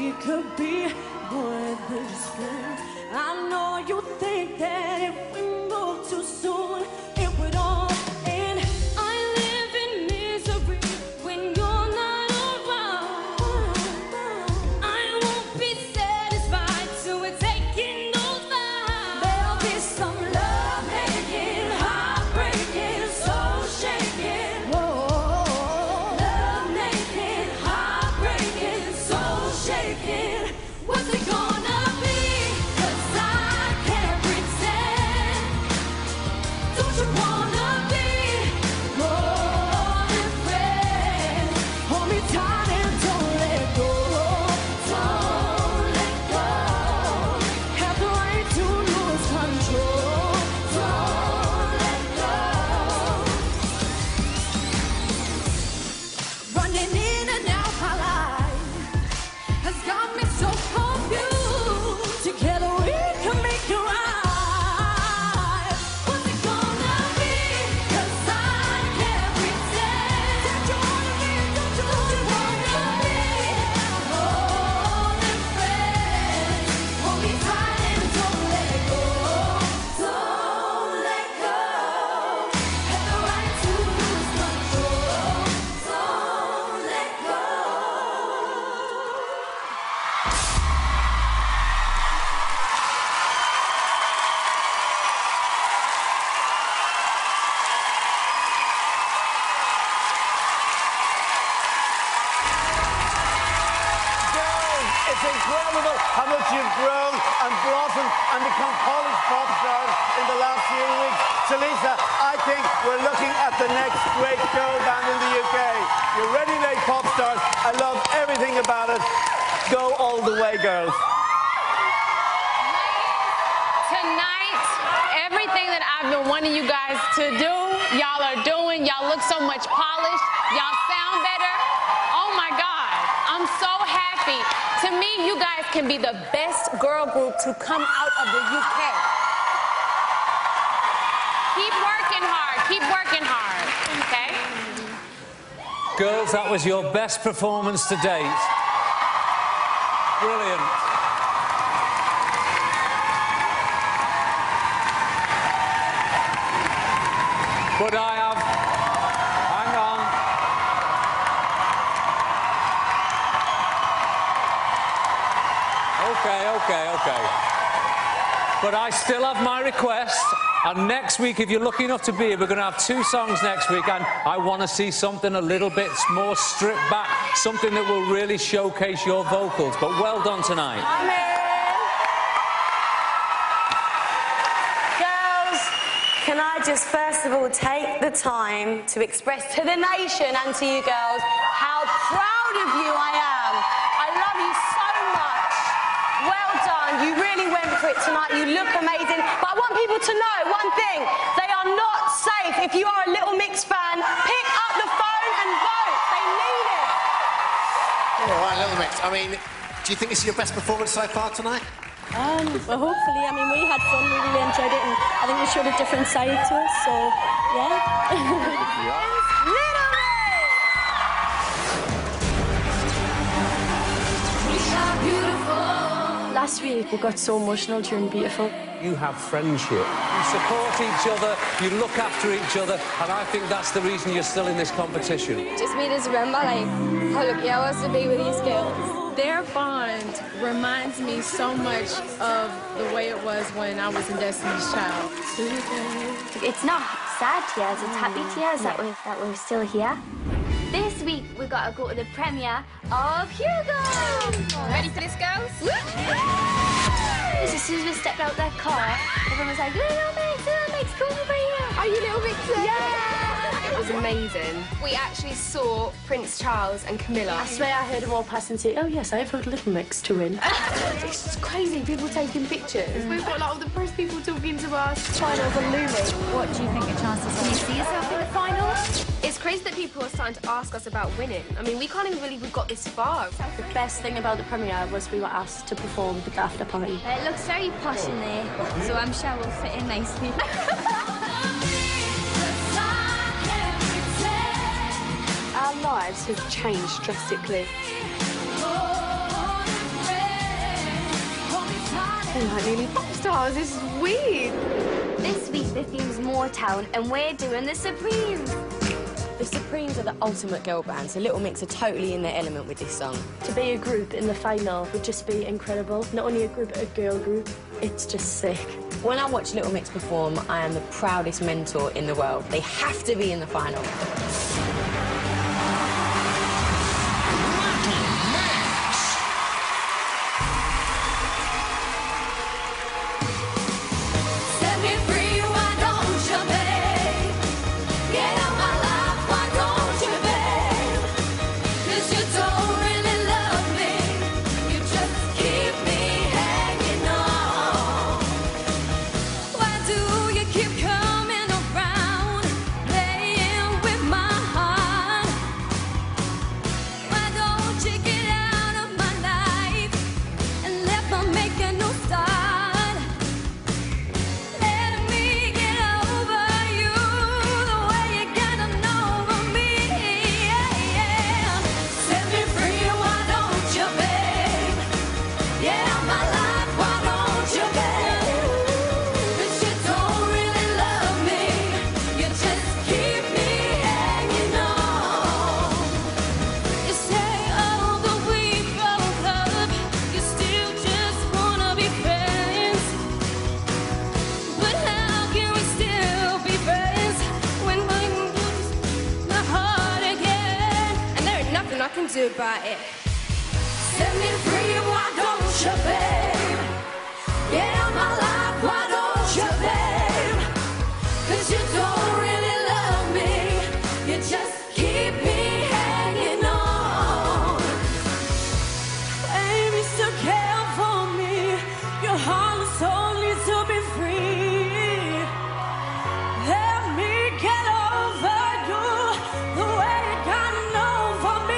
we could be more than just friends. I know you think that if we move too soon, it would all end. I live in misery when you're not around. I won't be satisfied till we're taking those vows. There'll be some love making, heartbreaking, soul shaking. Whoa, love making, heartbreaking, soul shaking. What's it gonna be? 'Cause I can't pretend. Don't you wanna be more than friends? Hold me tight and don't let go. Don't let go. Have the right to lose control. Don't let go. Running in and out my life has got me so confused. Together we can make it right. What's it gonna be? 'Cause I can't pretend. Don't you wanna be? Don't you wanna be more than friends? Hold me tight and don't let go. Don't let go. Have the right to lose control. Don't let go. Girls, it's incredible how much you've grown and blossomed and become polished pop stars in the last few weeks. So, Lisa, I think we're looking at the next great girl band in the U K. You're ready-made pop stars. I love everything about it. Go all the way, girls. Tonight, everything that I've been wanting you guys to do, y'all are doing. Y'all look so much polished. Y'all sound better. Oh my God, I'm so happy. To me, you guys can be the best girl group to come out of the U K. Keep working hard. Keep working hard. Okay? Girls, that was your best performance to date. Brilliant. But I have... Hang on. Okay, okay, okay. But I still have my request. And next week, if you're lucky enough to be here, we're going to have two songs next week. And I want to see something a little bit more stripped back. Something that will really showcase your vocals. But well done tonight. Girls, can I just first of all take the time to express to the nation and to you girls how proud of you I am. I love you so much. Well done. You really went for it tonight. You look amazing. But I want people to know one thing. They are not safe. If you are a Little Mix fan, pick up the phone and vote. They need it. All right, Little Mix. I mean, do you think this is your best performance so far tonight? Um, well, hopefully. I mean, we had fun, we really enjoyed it, and I think we showed a different side to us, so, yeah. Last week, we got so emotional during Beautiful. You have friendship. You support each other, you look after each other, and I think that's the reason you're still in this competition. Just made us remember, like, how lucky I was to be with these girls. Their bond reminds me so much of the way it was when I was in Destiny's Child. It's not sad tears, it's happy tears that we're, that we're still here. This week, we got to go to the premiere of Hugo! Ready for this, girls? As soon as we stepped out that car, everyone was like, Little Mix, Little Mix, come over here! Are you Little Mix? Yeah! It was amazing. We actually saw Prince Charles and Camilla. I swear I heard them all pass and say, oh yes, I voted Little Mix to win. It's crazy, people taking pictures. We've got like all the press people talking to us. Finals are looming. What do you think your chances are? Do you see yourself in the final? It's crazy that people are starting to ask us about winning. I mean, we can't even believe we got this far. The best thing about the premiere was we were asked to perform at the after party. It looks very posh in there, so I'm sure we'll fit in nicely. Our lives have changed drastically. feel like nearly pop stars. This is weird. This week the theme's Motown, and we're doing the Supremes. The Supremes are the ultimate girl band, so Little Mix are totally in their element with this song. To be a group in the final would just be incredible. Not only a group, but a girl group. It's just sick. When I watch Little Mix perform, I am the proudest mentor in the world. They have to be in the final. I can do about it. Set me free, why don't you, babe? Get out my life, why don't you, babe? 'Cause you don't really love me, you just keep me hanging on. Baby, still care for me, your heart is only to be free. Let me get over you, the way you gotten over me.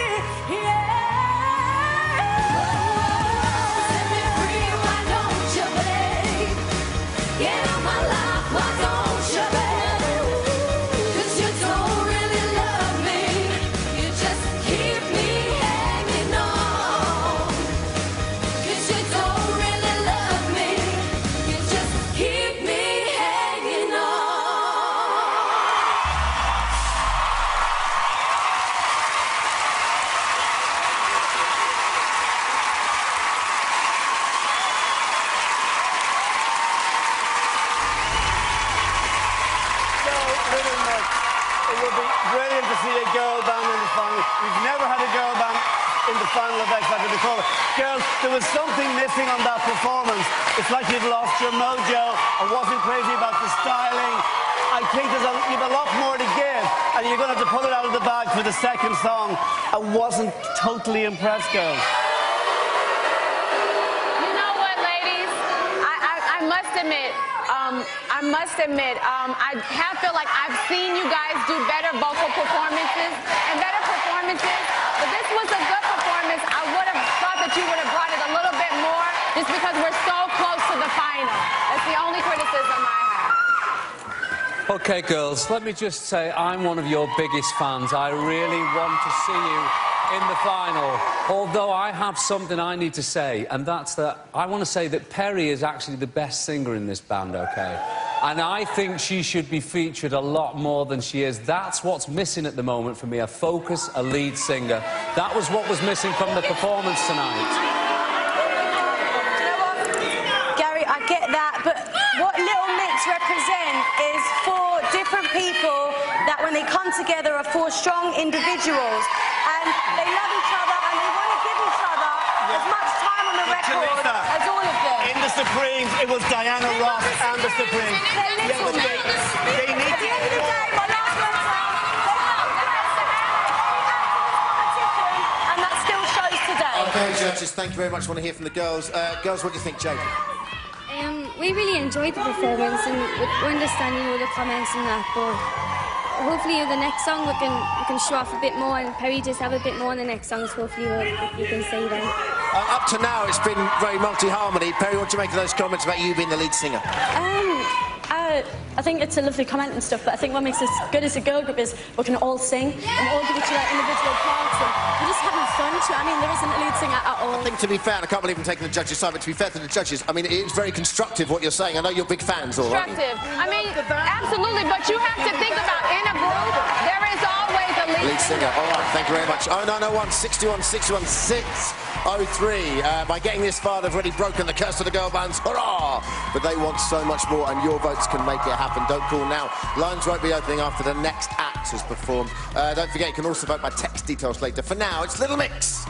We've never had a girl band in the final of X Factor before. Girls, there was something missing on that performance. It's like you've lost your mojo. I wasn't crazy about the styling. I think there's a, you've a lot more to give, and you're going to have to pull it out of the bag for the second song. I wasn't totally impressed, girls. You know what, ladies? I, I, I must admit, um, I must admit, um, I have feel like I've seen you guys do better vocal performances and better performances, but this was a good performance. I would have thought that you would have brought it a little bit more, just because we're so close to the final. That's the only criticism I have. OK, girls, let me just say I'm one of your biggest fans. I really want to see you in the final, although I have something I need to say, and that's that I want to say that Perry is actually the best singer in this band, OK? And I think she should be featured a lot more than she is. That's what's missing at the moment for me, a focus, a lead singer. That was what was missing from the performance tonight. Do you know what? Gary, I get that, but what Little Mix represent is four different people that, when they come together, are four strong individuals. And they love each other, and they want to give each other as much time on the record as all of them. In the Supremes, it was Diana Ross and the Supremes. They're little yeah, mix. They, they need At the end of the day, my last words are, and that still shows today. OK, judges, thank you very much. I want to hear from the girls. Uh, girls, what do you think, Jake? Um, we really enjoyed the performance, and we're understanding all the comments and that, but hopefully in the next song we can we can show off a bit more, and Perry just have a bit more in the next songs. Hopefully we can say then. Uh, up to now, it's been very multi-harmony. Perry, what do you make of those comments about you being the lead singer? Um, uh, I think it's a lovely comment and stuff, but I think what makes us good as a girl group is we can all sing and all give each other individual parts, and we're just having fun. fun. too. I mean, there isn't a lead singer at all. I think, to be fair, and I can't believe I'm taking the judges' side, but to be fair to the judges, I mean, it's very constructive what you're saying. I know you're big fans, all right? Constructive. I mean, absolutely, but you have to think about in a group, there is always a lead, Lead singer. All right, thank you very much. oh nine oh one, six one six one, six oh three. Uh, by getting this far, they've already broken the curse of the girl bands. Hurrah! But they want so much more, and your votes can make it happen. Don't call now. Lines won't be opening after the next act has performed. Uh, don't forget, you can also vote by text details later. For now, it's Little Mix.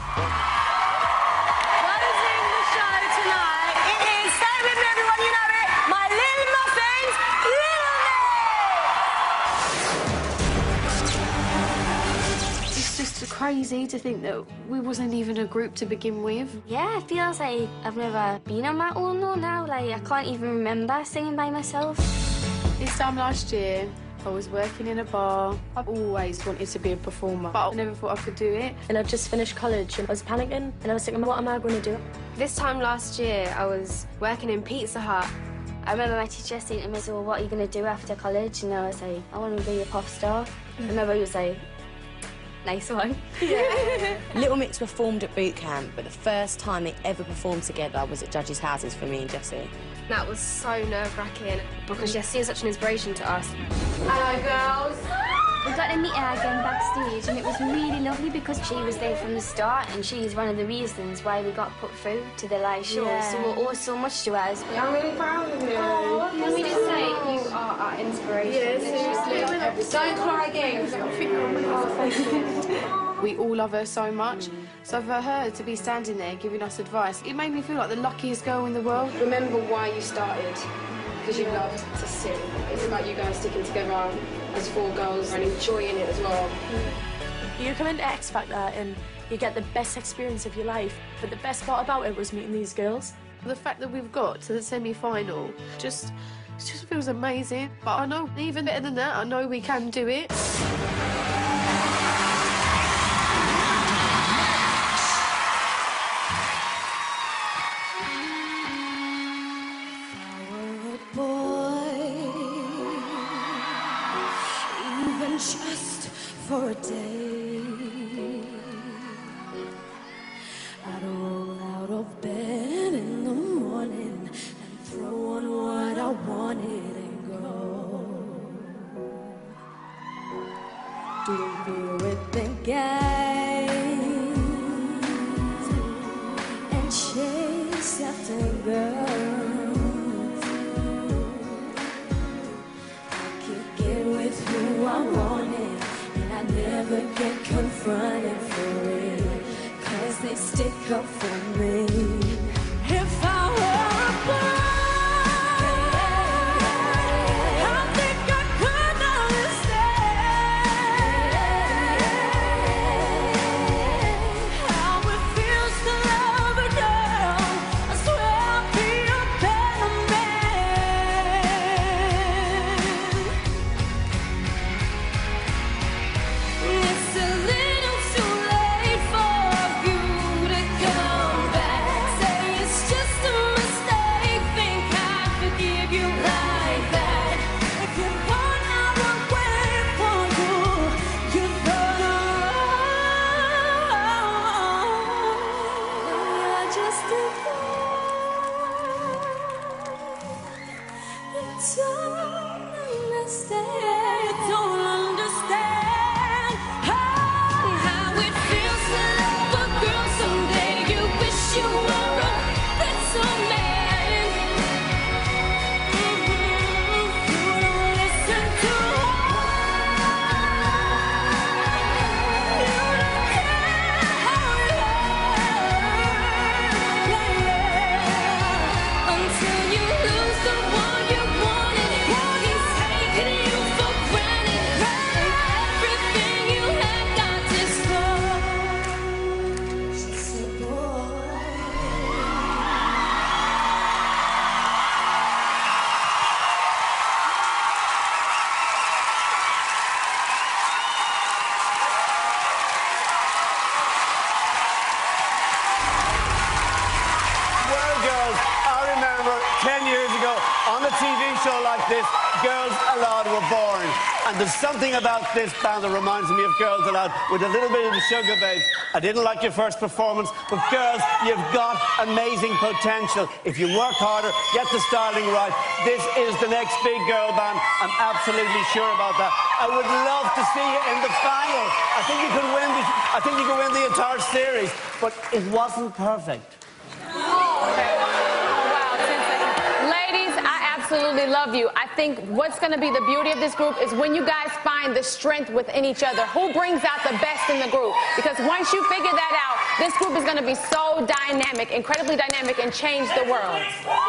Crazy to think that we wasn't even a group to begin with. Yeah, it feels like I've never been on my own though now. Like, I can't even remember singing by myself. This time last year, I was working in a bar. I've always wanted to be a performer, but I never thought I could do it. And I'd just finished college and I was panicking and I was thinking, what am I going to do? This time last year, I was working in Pizza Hut. I remember my teacher saying to me, so what are you going to do after college? And I was like, I want to be a pop star. I remember he was like, nice one. Yeah. Little Mix were formed at boot camp, but the first time they ever performed together was at Judges' Houses for me and Jessie. That was so nerve-wracking because Jessie is such an inspiration to us. Hello, girls. We got to meet her again backstage, and it was really lovely because she was there from the start, and she's one of the reasons why we got put through to the live show. Yeah. So we're all so much to us. I'm really proud of you. Oh, can we just say you are our inspiration? Yes, seriously. Don't cry again. We all love her so much. So for her to be standing there giving us advice, it made me feel like the luckiest girl in the world. Remember why you started, because you love to sing. It's about you guys sticking together as four girls and enjoying it as well. You come into X Factor and you get the best experience of your life, but the best part about it was meeting these girls. The fact that we've got to the semi-final just, it just feels amazing. But I know even better than that, I know we can do it. Just for a day, I'd roll out of bed in the morning and throw on what I wanted and go. Do it the guys and chase after girls. I could get with who I wanted, and I never get confronted for it, 'cause they stick up for me. If I were a boy, I think I could understand how it feels to love a girl. I swear I'll be a better man. It's a little too late for you to come back. Say it's just a mistake, think I forgive you like that. If you want out of wait for you, you're gonna run. You're just a girl. You don't understand, don't understand how, how it feels to love a girl. Someday you wish you were a better man. Mhm. You don't listen to her. You don't care how it hurts. Yeah, yeah. Until you lose the one you wanted. He's taking you for granted. Everything you have got to stop. She said, boy. Well, girls, I remember ten years ago on a T V show like this, Girls Aloud were born. And there's something about this band that reminds me of Girls Aloud, with a little bit of the Sugar Babes. I didn't like your first performance, but girls, you've got amazing potential. If you work harder, get the styling right, this is the next big girl band. I'm absolutely sure about that. I would love to see you in the final. I think you could win the, I think you could win the entire series, but it wasn't perfect. Absolutely love you. I think what's going to be the beauty of this group is when you guys find the strength within each other. Who brings out the best in the group? Because once you figure that out, this group is going to be so dynamic, incredibly dynamic, and change the world.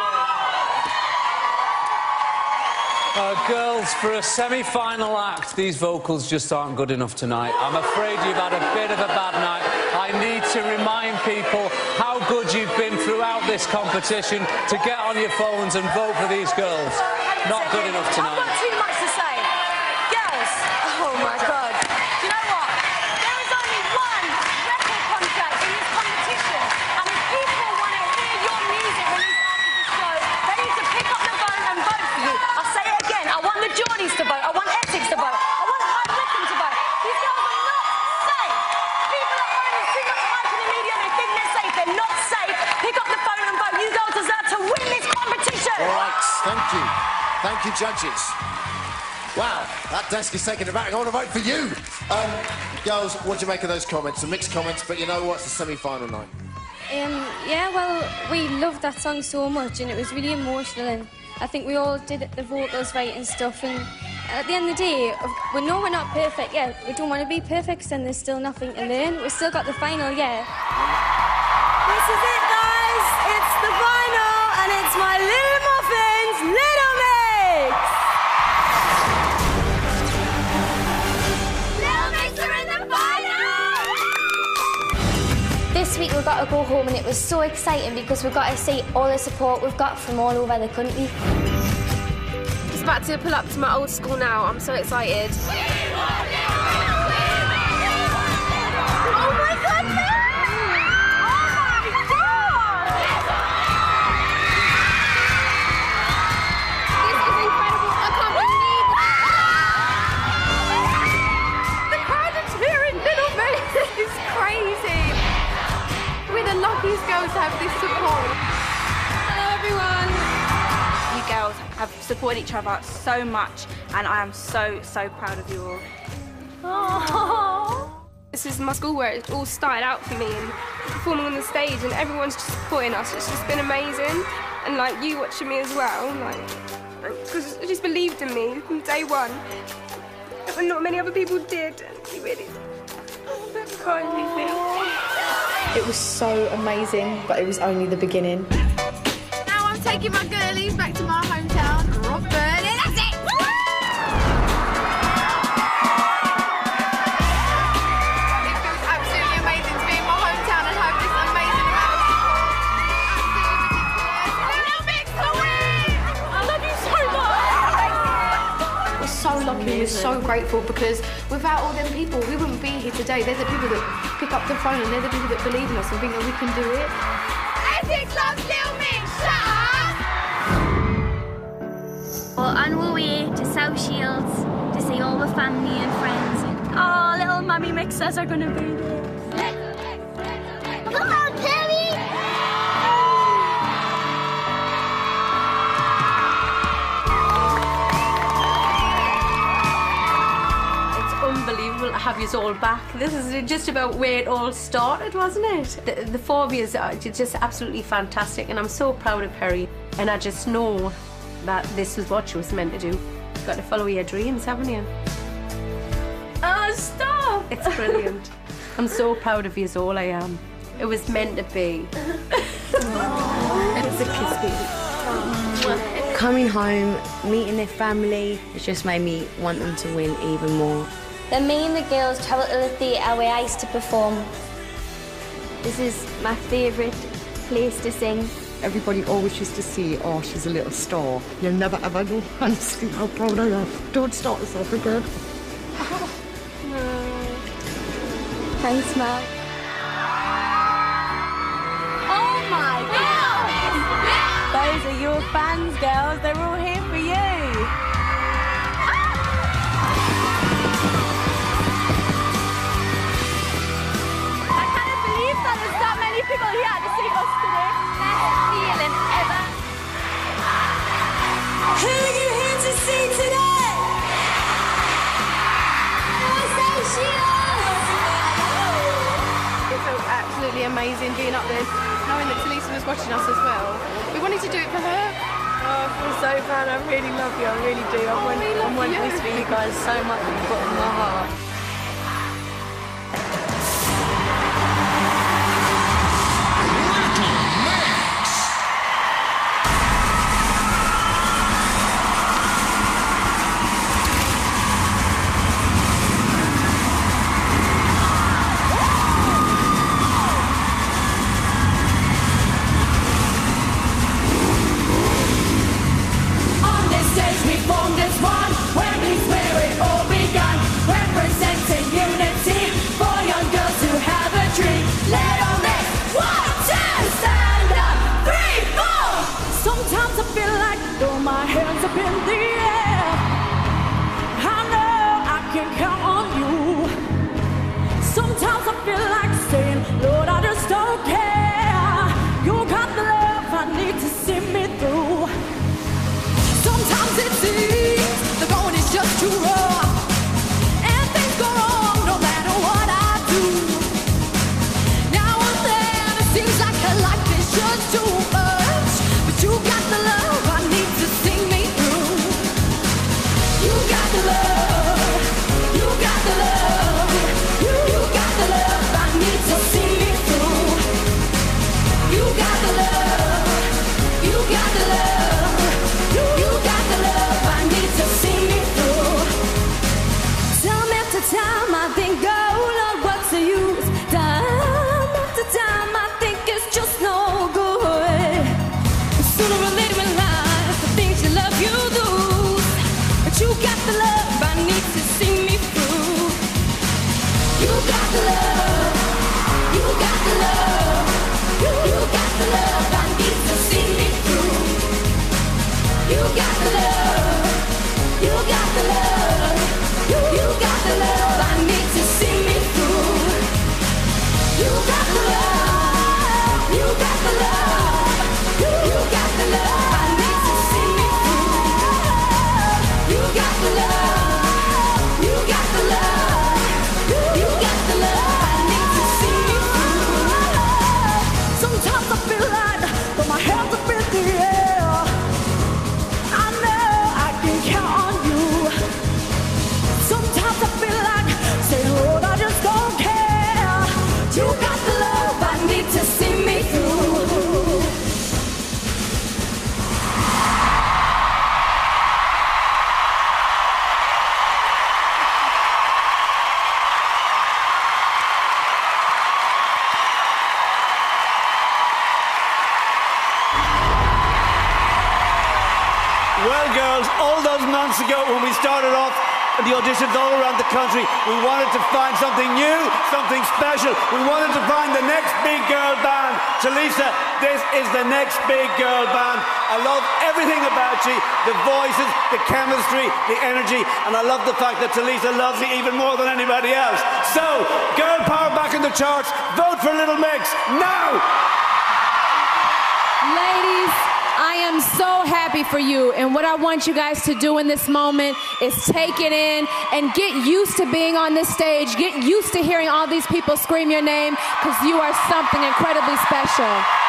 Uh, girls, for a semi-final act, these vocals just aren't good enough tonight. I'm afraid you've had a bit of a bad night. I need to remind people how good you've been throughout this competition to get on your phones and vote for these girls. Not good enough tonight. I've got too much to say. Girls, oh my God. Do you know what? There is only one record contract in this competition, and if people want to hear your music released after the show, they need to pick up the phone and vote for you. I'll say it again. I want the Geordies to vote. I want Essex to vote. I want High Wycombe to vote. These girls are not safe. People are throwing too much hype in the media. They think they're safe. They're not safe. Pick up the phone and vote. You girls deserve to win this competition. All right, thank you. Thank you, judges. Wow, that desk is taking it back. I want to vote for you. Um, girls, what do you make of those comments? Some mixed comments, but you know what? It's the semi-final night. Um, yeah, well, we loved that song so much, and it was really emotional, and I think we all did the vocals right and stuff, and at the end of the day, we know we're not perfect yet. We don't want to be perfect, because then there's still nothing to learn. We've still got the final, yeah. This is it, guys. It's the final, and it's my Little Muffins Little Mix. Little Mix are in the final. This week we got to go home, and it was so exciting because we got to see all the support we've got from all over the country. Just about to pull up to my old school now. I'm so excited. Oh my goodness! Luckiest girls to have this support. Hello everyone. You girls have supported each other so much, and I am so, so proud of you all. Aww. This is my school where it all started out for me, and performing on the stage, and everyone's just supporting us. It's just been amazing, and like you watching me as well, like because you just believed in me from day one, but not many other people did. And you really kind me feel. It was so amazing, but it was only the beginning. Now I'm taking my girlies back to my hometown, Rockburn, and that's it! It feels absolutely amazing to be in my hometown and have this amazing amount of support. Little Mix to win! I love you so much! We're so lucky, we're so grateful, because without all them people, we wouldn't be here today. They're the people that pick up the phone, and they're the people that believe in us and think that we can do it. Essex loves Little Mix, shut up! We're on our way to South Shields to see all the family and friends. Oh, little mummy mixers are gonna be there. Come on, Kerry! Unbelievable to have you all back. This is just about where it all started, wasn't it? The, the four of you are just absolutely fantastic, and I'm so proud of Perry. And I just know that this is what she was meant to do. You've got to follow your dreams, haven't you? Oh, stop! It's brilliant. I'm so proud of you all, I am. It was meant to be. It was a kiss, baby. Coming home, meeting their family, it just made me want them to win even more. Then me and the girls travelled to the theatre where I used to perform. This is my favourite place to sing. Everybody always used to say, oh, she's a little star. You'll never ever know, honestly, how proud I am. Don't start us off again. Thanks, Mark. Oh my God! Those are your fans, girls. They're all here for you. absolutely amazing being up there, knowing that Talisa was watching us as well. We wanted to do it for her. Oh, I feel so bad. I really love you. I really do. I want, I want this for you guys so much from the bottom of my heart. Sometimes I feel like throw my hands up in the air. I know I can count on you. Sometimes I feel like saying, Lord, I just don't care. You got the love I need to see me through. Sometimes it seems the going is just too rough, and things go wrong no matter what I do. Now and then it seems like a life is just too much, but you got the love I need to see me through. You got the love, you got the love, you, you got the love I need to see me through. You got the love, you got the love, you, you got the love I need to see me through. Time after time I think, oh Lord, what's the use? Time after time I think it's just no good. Sooner or later in life, the things you love you lose, but you got the love I need to see me through. You got the love, you got the love, you, you got the love I need to see me through. You got the love, you got the love, you, you got the love I need to see me through. You got the love, you got the love, you, you got the love I need to see me through. You got the love, you got the love, you, you got the love I need to see me through. Sometimes I feel like throw my hands up in the air. I know I can count on you. Sometimes I feel like saying, Lord, I just don't care. You got the love I need to see me through. Well, girls, all those months ago when we started off the auditions all around the country, we wanted to find something new, something special. We wanted to find the next big girl band. Talisa, this is the next big girl band. I love everything about you, the voices, the chemistry, the energy, and I love the fact that Talisa loves you even more than anybody else. So, girl power back in the charts. Vote for Little Mix now! Ladies, I am so happy for you, and what I want you guys to do in this moment is take it in and get used to being on this stage. Get used to hearing all these people scream your name, because you are something incredibly special.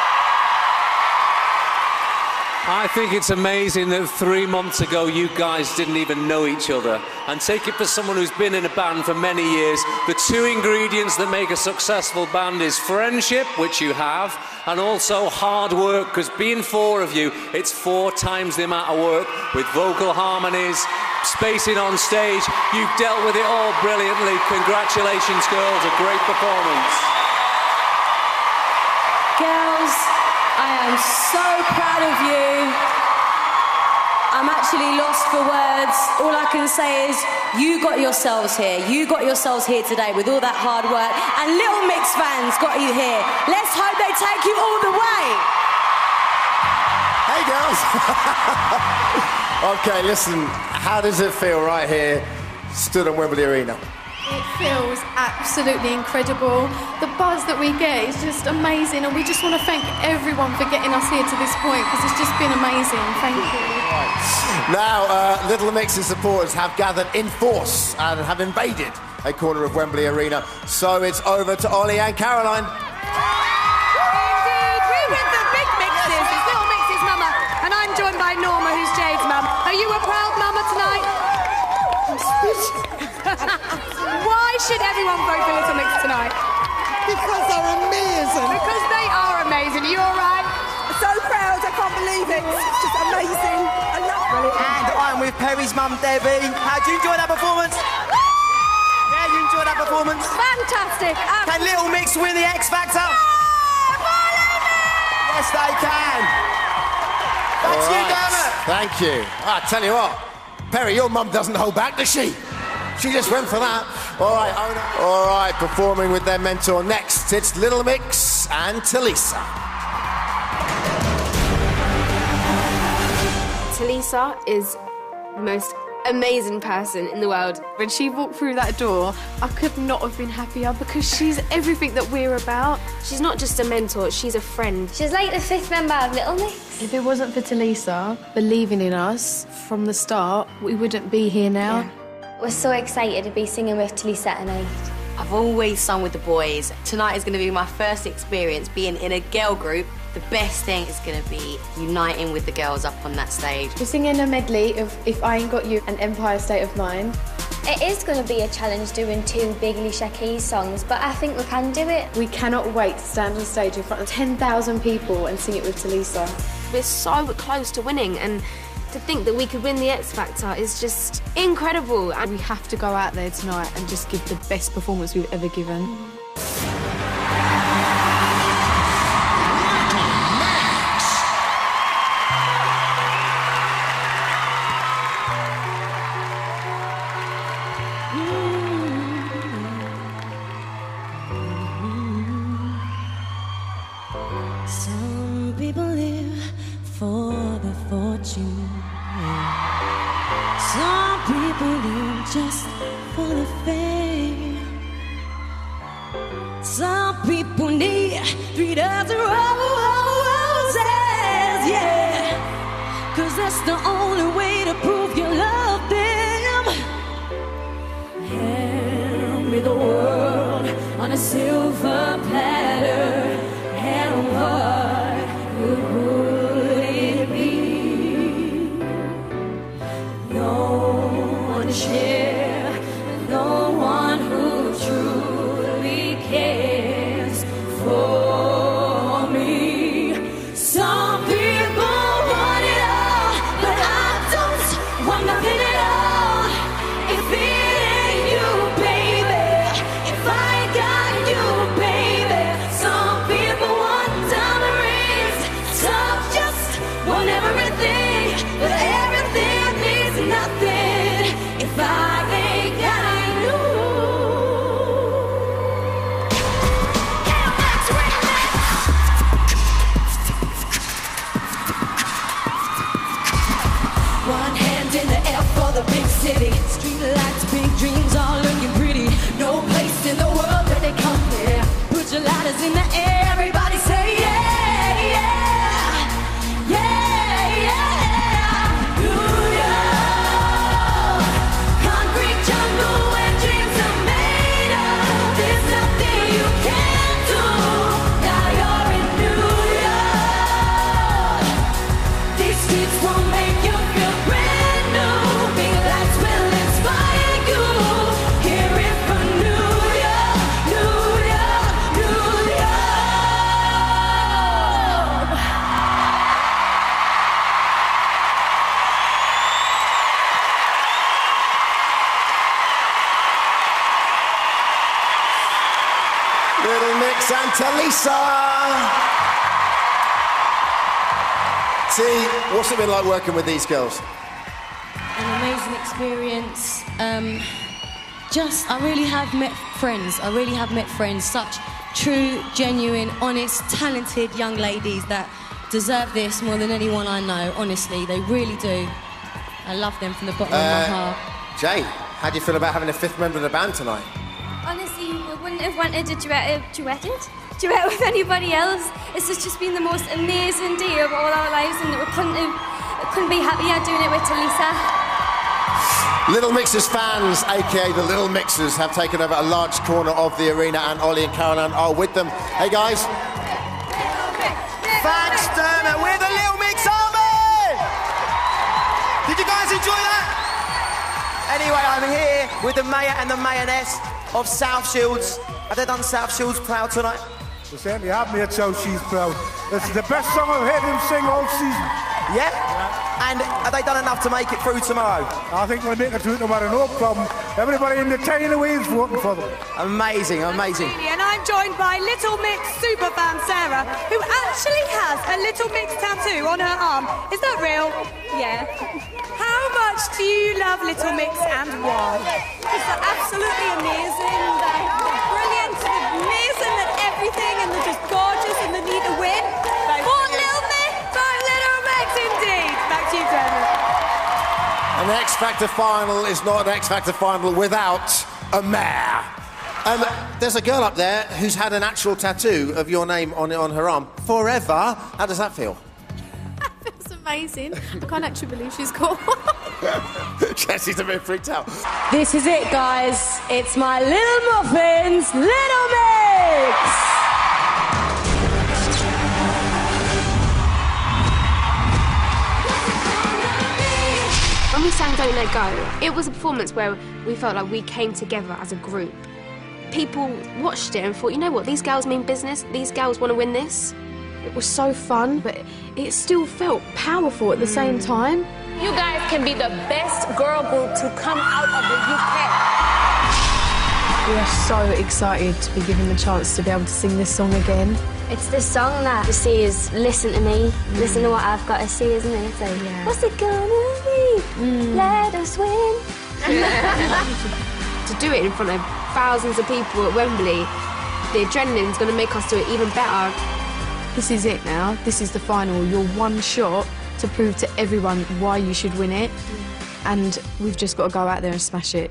I think it's amazing that three months ago you guys didn't even know each other. And take it for someone who's been in a band for many years, the two ingredients that make a successful band is friendship, which you have, and also hard work, because being four of you, it's four times the amount of work with vocal harmonies, spacing on stage. You've dealt with it all brilliantly. Congratulations, girls, a great performance. Girls, I am so proud of you. I'm actually lost for words. All I can say is you got yourselves here. You got yourselves here today with all that hard work, and Little Mix fans got you here. Let's hope they take you all the way. Hey, girls. Okay, listen, how does it feel right here, stood on Wembley Arena? It feels absolutely incredible. The buzz that we get is just amazing, and we just want to thank everyone for getting us here to this point, because it's just been amazing. Thank you. Now, uh, Little Mix's supporters have gathered in force and have invaded a corner of Wembley Arena. So it's over to Ollie and Caroline. Indeed, we're with the big mixes. It's Little Mix's mama, and I'm joined by Norma, who's Jade's mum. Are you a proud mama tonight? Why should everyone vote for Little Mix tonight? Because they're amazing. Because they are amazing. Are you all right? So proud, I can't believe it. It's just amazing. I love it. And I'm with Perry's mum, Debbie. How do you enjoy that performance? Yeah, you enjoy that performance? Fantastic. Um, Can Little Mix win the X Factor? Yes, they can. Back to you, Dermot. Thank you. I tell you what, Perry, your mum doesn't hold back, does she? She just went for that. All right, Ona. All right, performing with their mentor next, it's Little Mix and Tulisa. Tulisa is the most amazing person in the world. When she walked through that door, I could not have been happier because she's everything that we're about. She's not just a mentor, she's a friend. She's like the fifth member of Little Mix. If it wasn't for Tulisa believing in us from the start, we wouldn't be here now. Yeah. We're so excited to be singing with Tulisa tonight. I've always sung with the boys. Tonight is going to be my first experience being in a girl group. The best thing is going to be uniting with the girls up on that stage. We're singing a medley of If I Ain't Got You and Empire State of Mind. It is going to be a challenge doing two big Alicia Keys songs, but I think we can do it. We cannot wait to stand on stage in front of ten thousand people and sing it with Tulisa. We're so close to winning, and to think that we could win the X Factor is just incredible. And we have to go out there tonight and just give the best performance we've ever given. Some people live for the fortune. Some people live just for the fame. Some people need three dozen roses, yeah, 'cause that's the only way to prove you love them. Hand me the world on a silver platter. And what would it be? No one to share, no one who truly cares for me. Some people want it all, but I don't want nothing at all. If it ain't you, baby, if I ain't got you, baby. Some people want diamond rings, some just want everything, but everything means nothing if I ain't got you. One hand in the air for the big city. Street lights, big dreams, all looking pretty. No place in the world that they compare. Put your lighters in the air, everybody say yeah, yeah, yeah, yeah. New York, concrete jungle where dreams are made of. There's nothing you can't do. Now you're in New York. These streets won't make you feel brand new. Big lights will inspire you. Hear it from New York, New York, New York. Little Mix and Tulisa. T, what's it been like working with these girls? An amazing experience. Um, just, I really have met friends. I really have met friends. Such true, genuine, honest, talented young ladies that deserve this more than anyone I know. Honestly, they really do. I love them from the bottom of my Uh, heart. Jane, how do you feel about having a fifth member of the band tonight? Honestly, we wouldn't have wanted to duet, uh, duetted, duet with anybody else. This has just been the most amazing day of all our lives, and we couldn't, have, couldn't be happier doing it with Tulisa. Little Mixers fans, aka the Little Mixers, have taken over a large corner of the arena, and Ollie and Caroline are with them. Hey guys. Thanks, Dermot. We're the Little Mix Army! Did you guys enjoy that? Anyway, I'm here with the mayor and the mayoress of South Shields. Have they done South Shields proud tonight? They certainly have made South Shields proud. This is the best song I've heard them sing all season. Yeah? And have they done enough to make it through tomorrow? I think we'll make it through tomorrow, no problem. Everybody in the town away is voting for them. Amazing, amazing. And I'm joined by Little Mix superfan Sarah, who actually has a Little Mix tattoo on her arm. Is that real? Yeah. How much do you love Little Mix and why? It's absolutely amazing. They're brilliant, amazing at everything, and they're just gorgeous, and they need to win. For Little Mix, by Little Mix indeed. Back to you, Dermot. An X Factor final is not an X Factor final without a mayor. Um, there's a girl up there who's had an actual tattoo of your name on on her arm forever. How does that feel? It's amazing. I can't actually believe she's called. Jessie's a bit freaked out. This is it, guys. It's my Little Muffins Little Mix! When we sang Don't Let Go, it was a performance where we felt like we came together as a group. People watched it and thought, you know what, these girls mean business, these girls want to win this. It was so fun, but it still felt powerful at the same time. You guys can be the best girl group to come out of the U K. We are so excited to be given the chance to be able to sing this song again. It's the song that the seers listen to me, mm. listen to what I've got to see, isn't it? So, yeah. What's it gonna be? Mm. Let us win. To do it in front of thousands of people at Wembley, the adrenaline's going to make us do it even better. This is it now. This is the final. Your one shot to prove to everyone why you should win it. Mm. And we've just got to go out there and smash it.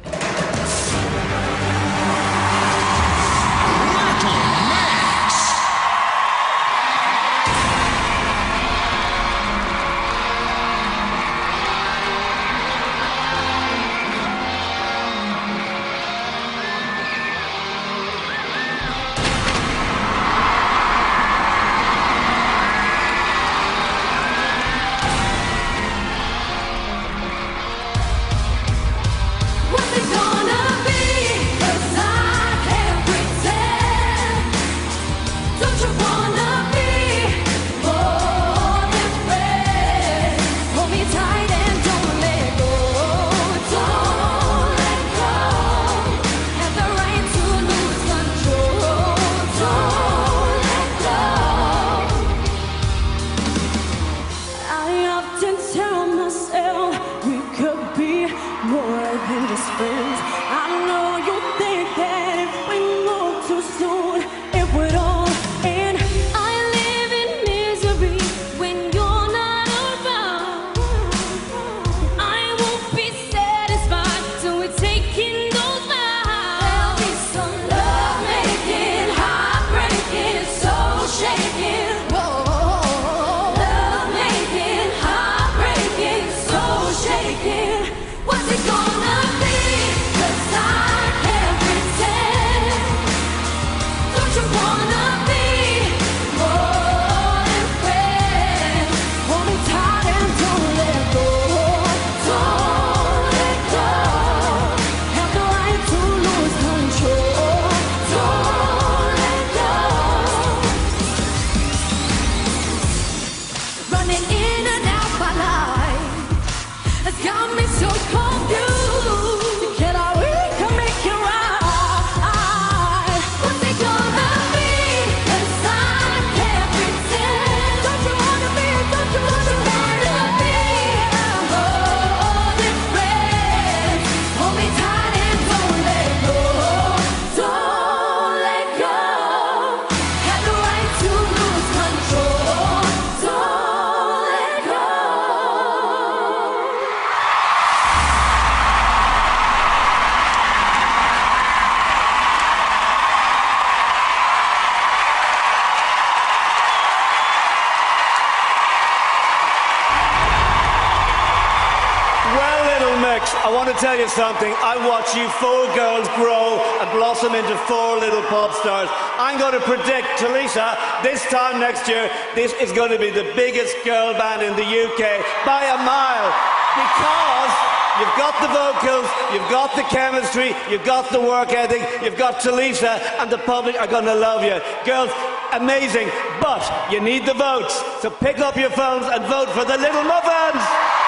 Alex, I want to tell you something. I watch you four girls grow and blossom into four little pop stars. I'm going to predict, Talisa, this time next year, this is going to be the biggest girl band in the U K by a mile. Because you've got the vocals, you've got the chemistry, you've got the work ethic, you've got Talisa, and the public are going to love you. Girls, amazing, but you need the votes. So pick up your phones and vote for the Little Muffins.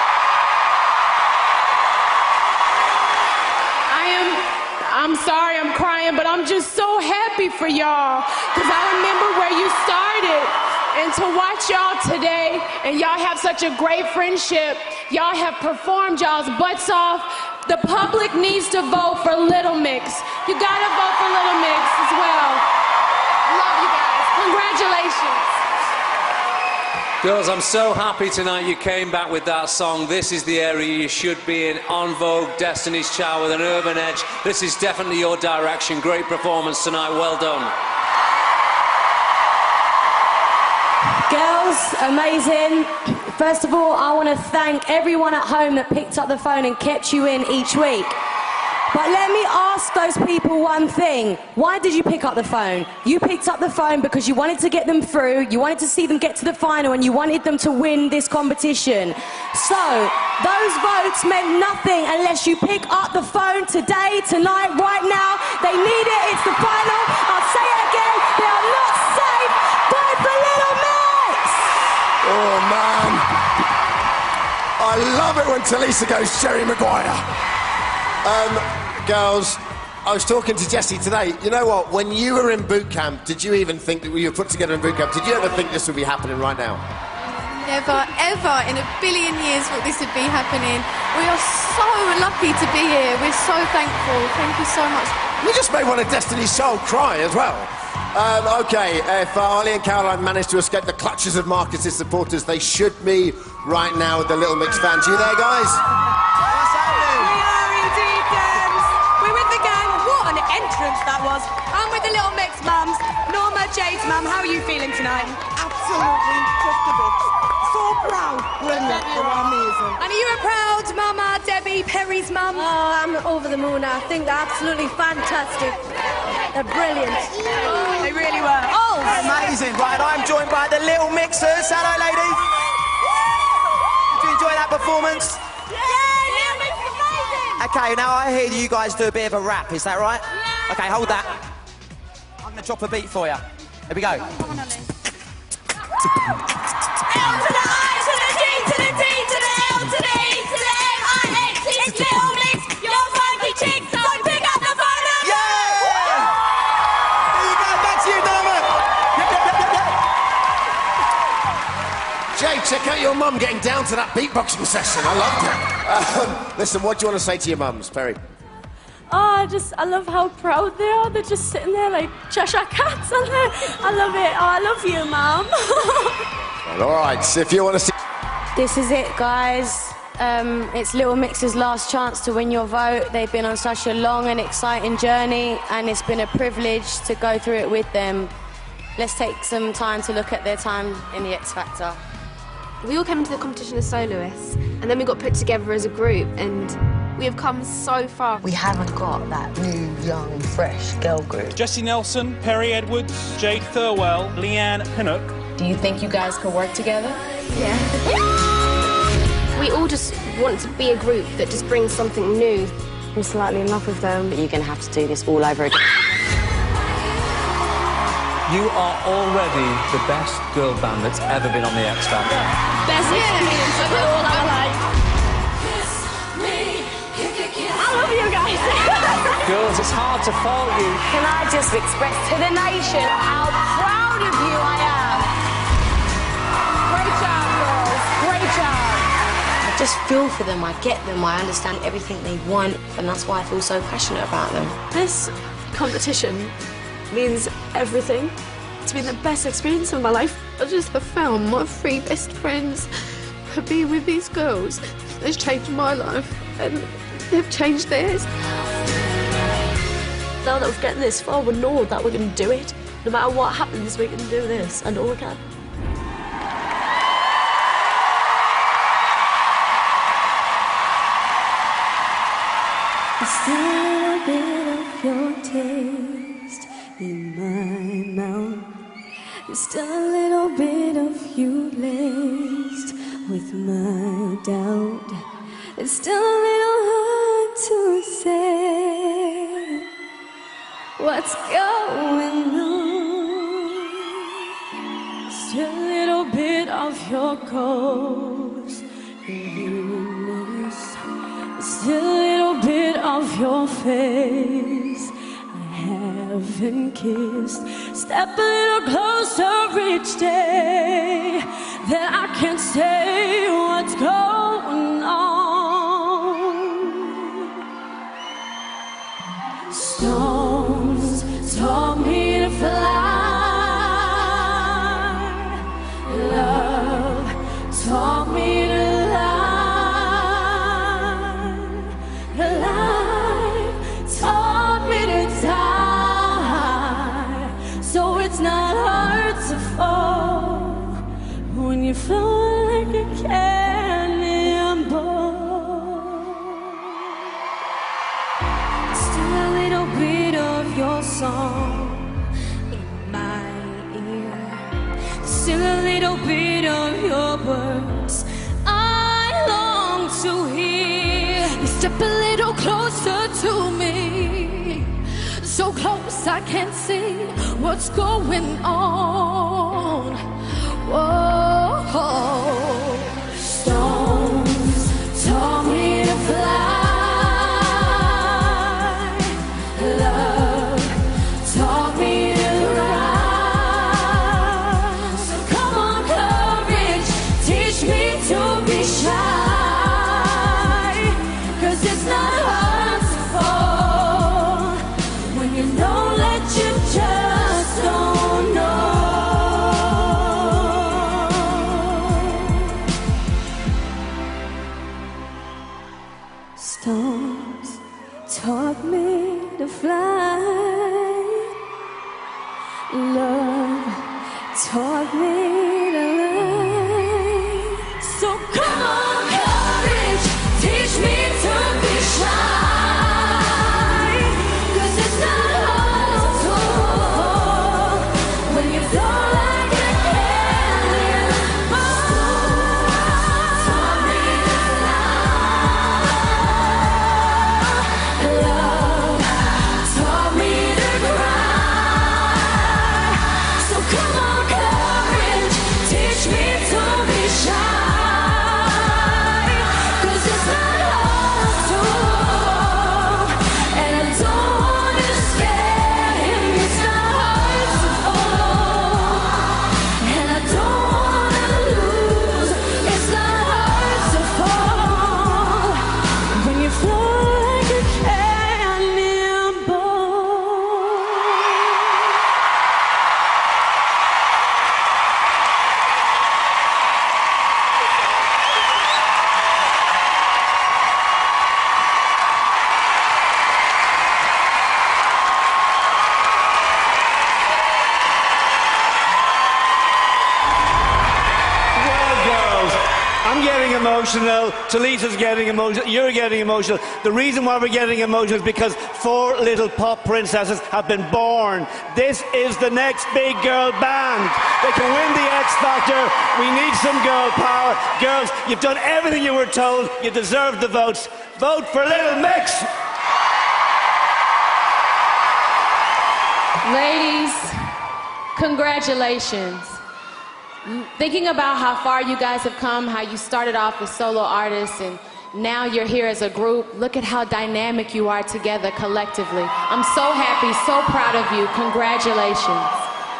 I'm sorry I'm crying, but I'm just so happy for y'all, because I remember where you started. And to watch y'all today, and y'all have such a great friendship, y'all have performed y'all's butts off. The public needs to vote for Little Mix. You gotta vote for Little Mix as well. Love you guys. Congratulations. Girls, I'm so happy tonight you came back with that song. This is the area you should be in. En Vogue, Destiny's Child with an urban edge. This is definitely your direction. Great performance tonight. Well done. Girls, amazing. First of all, I want to thank everyone at home that picked up the phone and kept you in each week. But let me ask those people one thing. Why did you pick up the phone? You picked up the phone because you wanted to get them through, you wanted to see them get to the final, and you wanted them to win this competition. So, those votes meant nothing unless you pick up the phone today, tonight, right now. They need it, it's the final. I'll say it again, they are not safe. Vote for Little Mix! Oh, man. I love it when Talisa goes Jerry Maguire. Um, girls, I was talking to Jessie today. You know what? When you were in boot camp, did you even think that you were put together in boot camp? Did you ever think this would be happening right now? Never, ever in a billion years thought this would be happening. We are so lucky to be here. We're so thankful. Thank you so much. You just made one of Destiny's Child cry as well. Um, OK, if uh, Ollie and Caroline managed to escape the clutches of Marcus's supporters, they should be right now with the Little Mix fans. You there, guys? Entrance that was. I'm with the Little Mix mums. Norma, Jade's mum, how are you feeling tonight? Absolutely just a bit. So proud. Brilliant. They were amazing. And are you a proud mama, Debbie, Perry's mum? Oh, I'm over the moon. I think they're absolutely fantastic. They're brilliant. Oh, they really were. Oh, amazing. Right, I'm joined by the Little Mixers. Hello, ladies. Did you enjoy that performance? Okay, now I hear you guys do a bit of a rap, is that right? Yeah. Okay, hold that. I'm going to drop a beat for you. Here we go. L to the I to the G to the D to the L to the E to the M I X. It's Little Mix, your funky chick, so pick up the phone and... Yeah! There you go, back to you, Norman. Yep, yep, yep, yep, yep. Jay, check out your mum getting down to that beatboxing session. I loved it. Um, listen, what do you want to say to your mums, Perry? Oh, I just, I love how proud they are. They're just sitting there like Cheshire cats, aren't they? I love it. Oh, I love you, Mum. Well, all right, so if you want to see... This is it, guys. Um, it's Little Mix's last chance to win your vote. They've been on such a long and exciting journey, and it's been a privilege to go through it with them. Let's take some time to look at their time in the X Factor. We all came into the competition as soloists, and then we got put together as a group, and we have come so far. We haven't got that new, young, fresh girl group. Jessie Nelson, Perry Edwards, Jade Thirlwell, Leanne Pinnock. Do you think you guys could work together? Yeah. We all just want to be a group that just brings something new. I'm slightly in love with them, but you're going to have to do this all over again. You are already the best girl band that's ever been on the X Factor. Best experience of it all our life. I love you guys. Girls, it's hard to fault you. Can I just express to the nation how proud of you I am? Great job, girls. Great job. I just feel for them. I get them. I understand everything they want, and that's why I feel so passionate about them. This competition means everything. It's been the best experience of my life. I just have found my three best friends. Being with these girls has changed my life, and they've changed theirs. Now that we've gotten this far, we know that we can do it. No matter what happens, we can do this. I know we can. still a bit of your taste in my mouth. There's still a little bit of you laced with my doubt. It's still a little hard to say what's going on. Still a little bit of your ghost illness. Still a little bit of your face I haven't kissed. Step a little closer each day, then I can say what's going on. Stones taught me to fly. Love taught me to lie. Life taught me to die. So it's not hard to fall when you feel like a cannonball. Still a little bit of your song in my ear. Still a little bit of your words I long to hear. You step a little closer to me, so close I can't see what's going on. Whoa, stones taught me to fly. Love taught me to rise. So come on, courage, teach me to be shy. 'Cause it's not hard to fall when you know that you just don't know. Stones taught me to fly. Love taught me to lie. So come on, courage, teach me to be shy. 'Cause it's not hard to fall when you feel like a cannonball. Taught me to fly. Love taught me to cry. So come on, courage, teach me to be shy. 'Cause it's not hard to fall, and I don't wanna scare him. It's not hard to fall, and I don't wanna lose. It's not hard to fall when you fly like a cannonball. Well, girls, I'm getting emotional. Talisa's getting emotional. You're getting emotional. The reason why we're getting emotional is because four little pop princesses have been born. This is the next big girl band. They can win the X Factor. We need some girl power. Girls, you've done everything you were told. You deserve the votes. Vote for Little Mix. Ladies, congratulations. Thinking about how far you guys have come, how you started off as solo artists and now you're here as a group, look at how dynamic you are together collectively. I'm so happy, so proud of you. Congratulations.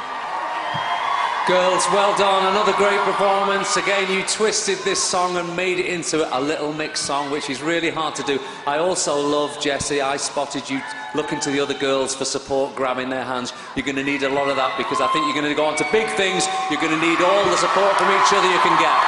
Girls, well done. Another great performance. Again, you twisted this song and made it into a Little Mix song, which is really hard to do. I also love, Jessie, I spotted you looking to the other girls for support, grabbing their hands. You're going to need a lot of that because I think you're going to go on to big things. You're going to need all the support from each other you can get.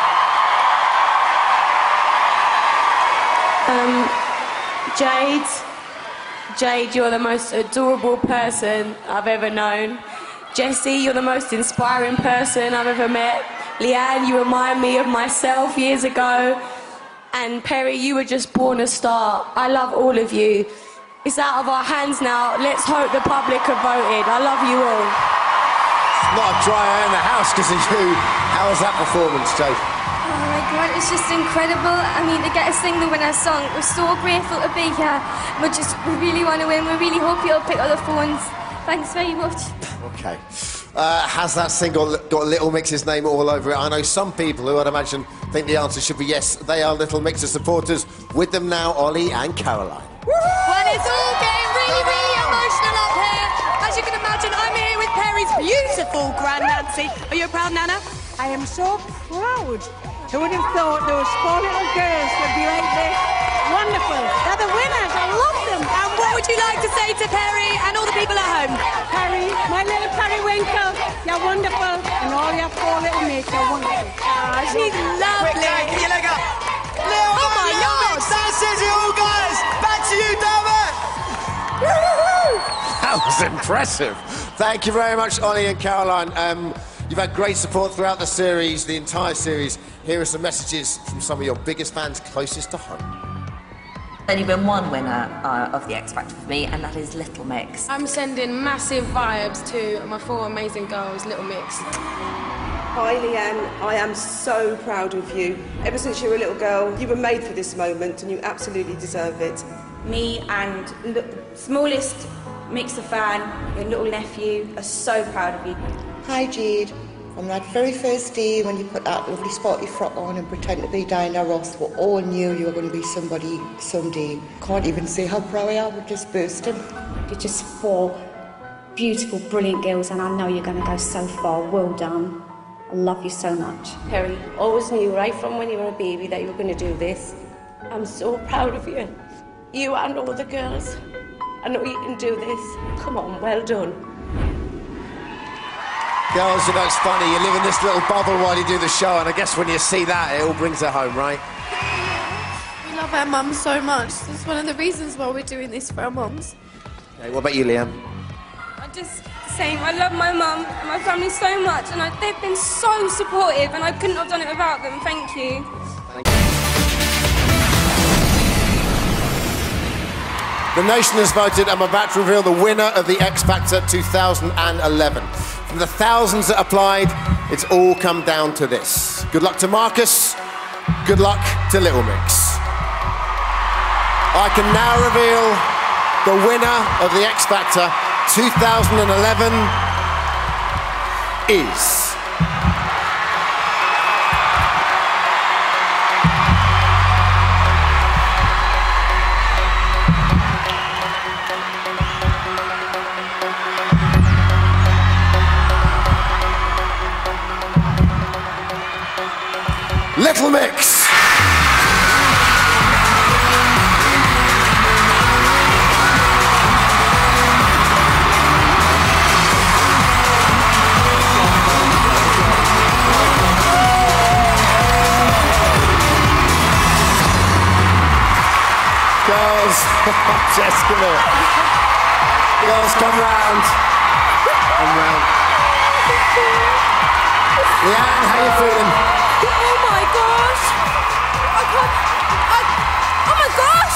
Um, Jade, Jade, you're the most adorable person I've ever known. Jessie, you're the most inspiring person I've ever met. Leanne, you remind me of myself years ago. And Perry, you were just born a star. I love all of you. It's out of our hands now. Let's hope the public have voted. I love you all. Not a dry eye in the house because of you. How was that performance, Jade? Oh my God, it's just incredible. I mean, to get to sing the winner's song, we're so grateful to be here. We just, we really want to win. We really hope you'll pick up the phones. Thanks very much. Okay. Uh, has that single got Little Mix's name all over it? I know some people who I'd imagine think the answer should be yes. They are Little Mix's supporters. With them now, Ollie and Caroline. Well, it's all getting really, really emotional up here. As you can imagine, I'm here with Perry's beautiful Grand Nancy. Are you a proud Nana? I am so proud. Who would have thought those four little girls would be like this? Wonderful. They're the winners. I love them. And what would you like to say to Perry and all the people at home? Perry, my little Periwinkle, you're wonderful. And all your four little mates are wonderful. Ah, she's lovely. Quick, Jane, get your leg up. Little Oh my God. That says it all, guys. Back to you, Dermot. That was impressive. Thank you very much, Ollie and Caroline. Um, you've had great support throughout the series, the entire series. Here are some messages from some of your biggest fans closest to home. There's only been one winner uh, of the X Factor for me, and that is Little Mix. I'm sending massive vibes to my four amazing girls, Little Mix. Hi, Leanne. I am so proud of you. Ever since you were a little girl, you were made for this moment, and you absolutely deserve it. Me and the smallest Mixer fan, your little nephew, are so proud of you. Hi, Jade. From that very first day when you put that lovely sporty frock on and pretend to be Diana Ross, we all knew you were going to be somebody someday. Can't even say how proud I am. We're just bursting. You're just four beautiful, brilliant girls, and I know you're going to go so far. Well done. I love you so much. Perry, always knew right from when you were a baby that you were going to do this. I'm so proud of you. You and all the girls. I know you can do this. Come on, well done. Girls, you know, it's funny. You live in this little bubble while you do the show, and I guess when you see that, it all brings it home, right? We love our mums so much. That's one of the reasons why we're doing this for our mums. Okay, what about you, Liam? I just saying I love my mum and my family so much, and I, they've been so supportive, and I couldn't have done it without them. Thank you. The nation has voted. I'm about to reveal the winner of the X Factor two thousand eleven. From the thousands that applied, it's all come down to this. Good luck to Marcus. Good luck to Little Mix. I can now reveal the winner of the X Factor two thousand eleven is... Little Mix. Girls, just come here. Girls, come round. Come round. Leanne, how you feeling? Oh my gosh! I can't... I... Oh my gosh!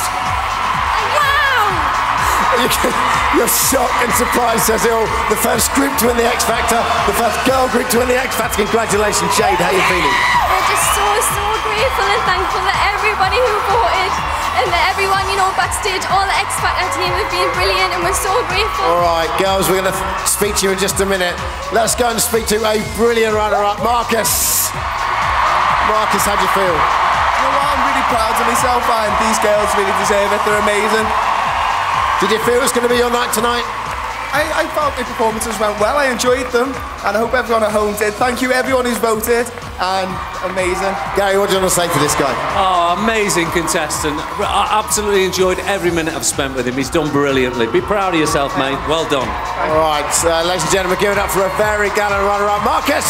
Wow! You're shocked and surprised, says it all. The first group to win the X Factor, the first girl group to win the X Factor. Congratulations, Jade. How you feeling? We're just so, so grateful and thankful that everybody who voted and that everyone, you know, backstage, all the X Factor team have been brilliant, and we're so grateful. All right, girls, we're going to speak to you in just a minute. Let's go and speak to a brilliant runner-up, Marcus. Marcus, how'd you feel? You know what? I'm really proud of myself, and these girls really deserve it. They're amazing. Did you feel it was going to be your night tonight? I, I felt the performances went well. I enjoyed them, and I hope everyone at home did. Thank you, everyone who's voted, and amazing. Gary, what do you want to say for this guy? Oh, amazing contestant. I absolutely enjoyed every minute I've spent with him. He's done brilliantly. Be proud of yourself, mate. Well done. All right, uh, ladies and gentlemen, give it up for a very gallant runner-up, Marcus.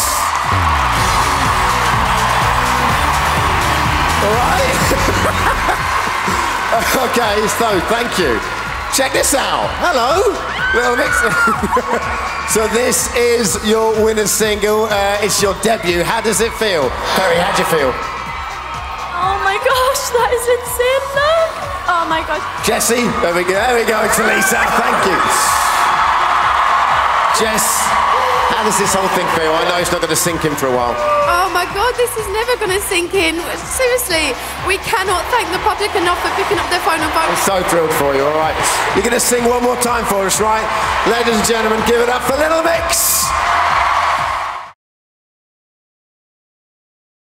All right. Okay, so thank you. Check this out. Hello, Little Mix. So this is your winner's single. Uh, it's your debut. How does it feel? Perry, how'd you feel? Oh my gosh, that is insane, look! Oh my gosh. Jessie, there we go, there we go, Tulisa, thank you. Jess, how does this whole thing feel? I know it's not going to sink in for a while. Oh my God, this is never going to sink in. Seriously, we cannot thank the public enough for picking up their phone and voting. I'm so thrilled for you, all right. You're going to sing one more time for us, right? Ladies and gentlemen, give it up for Little Mix.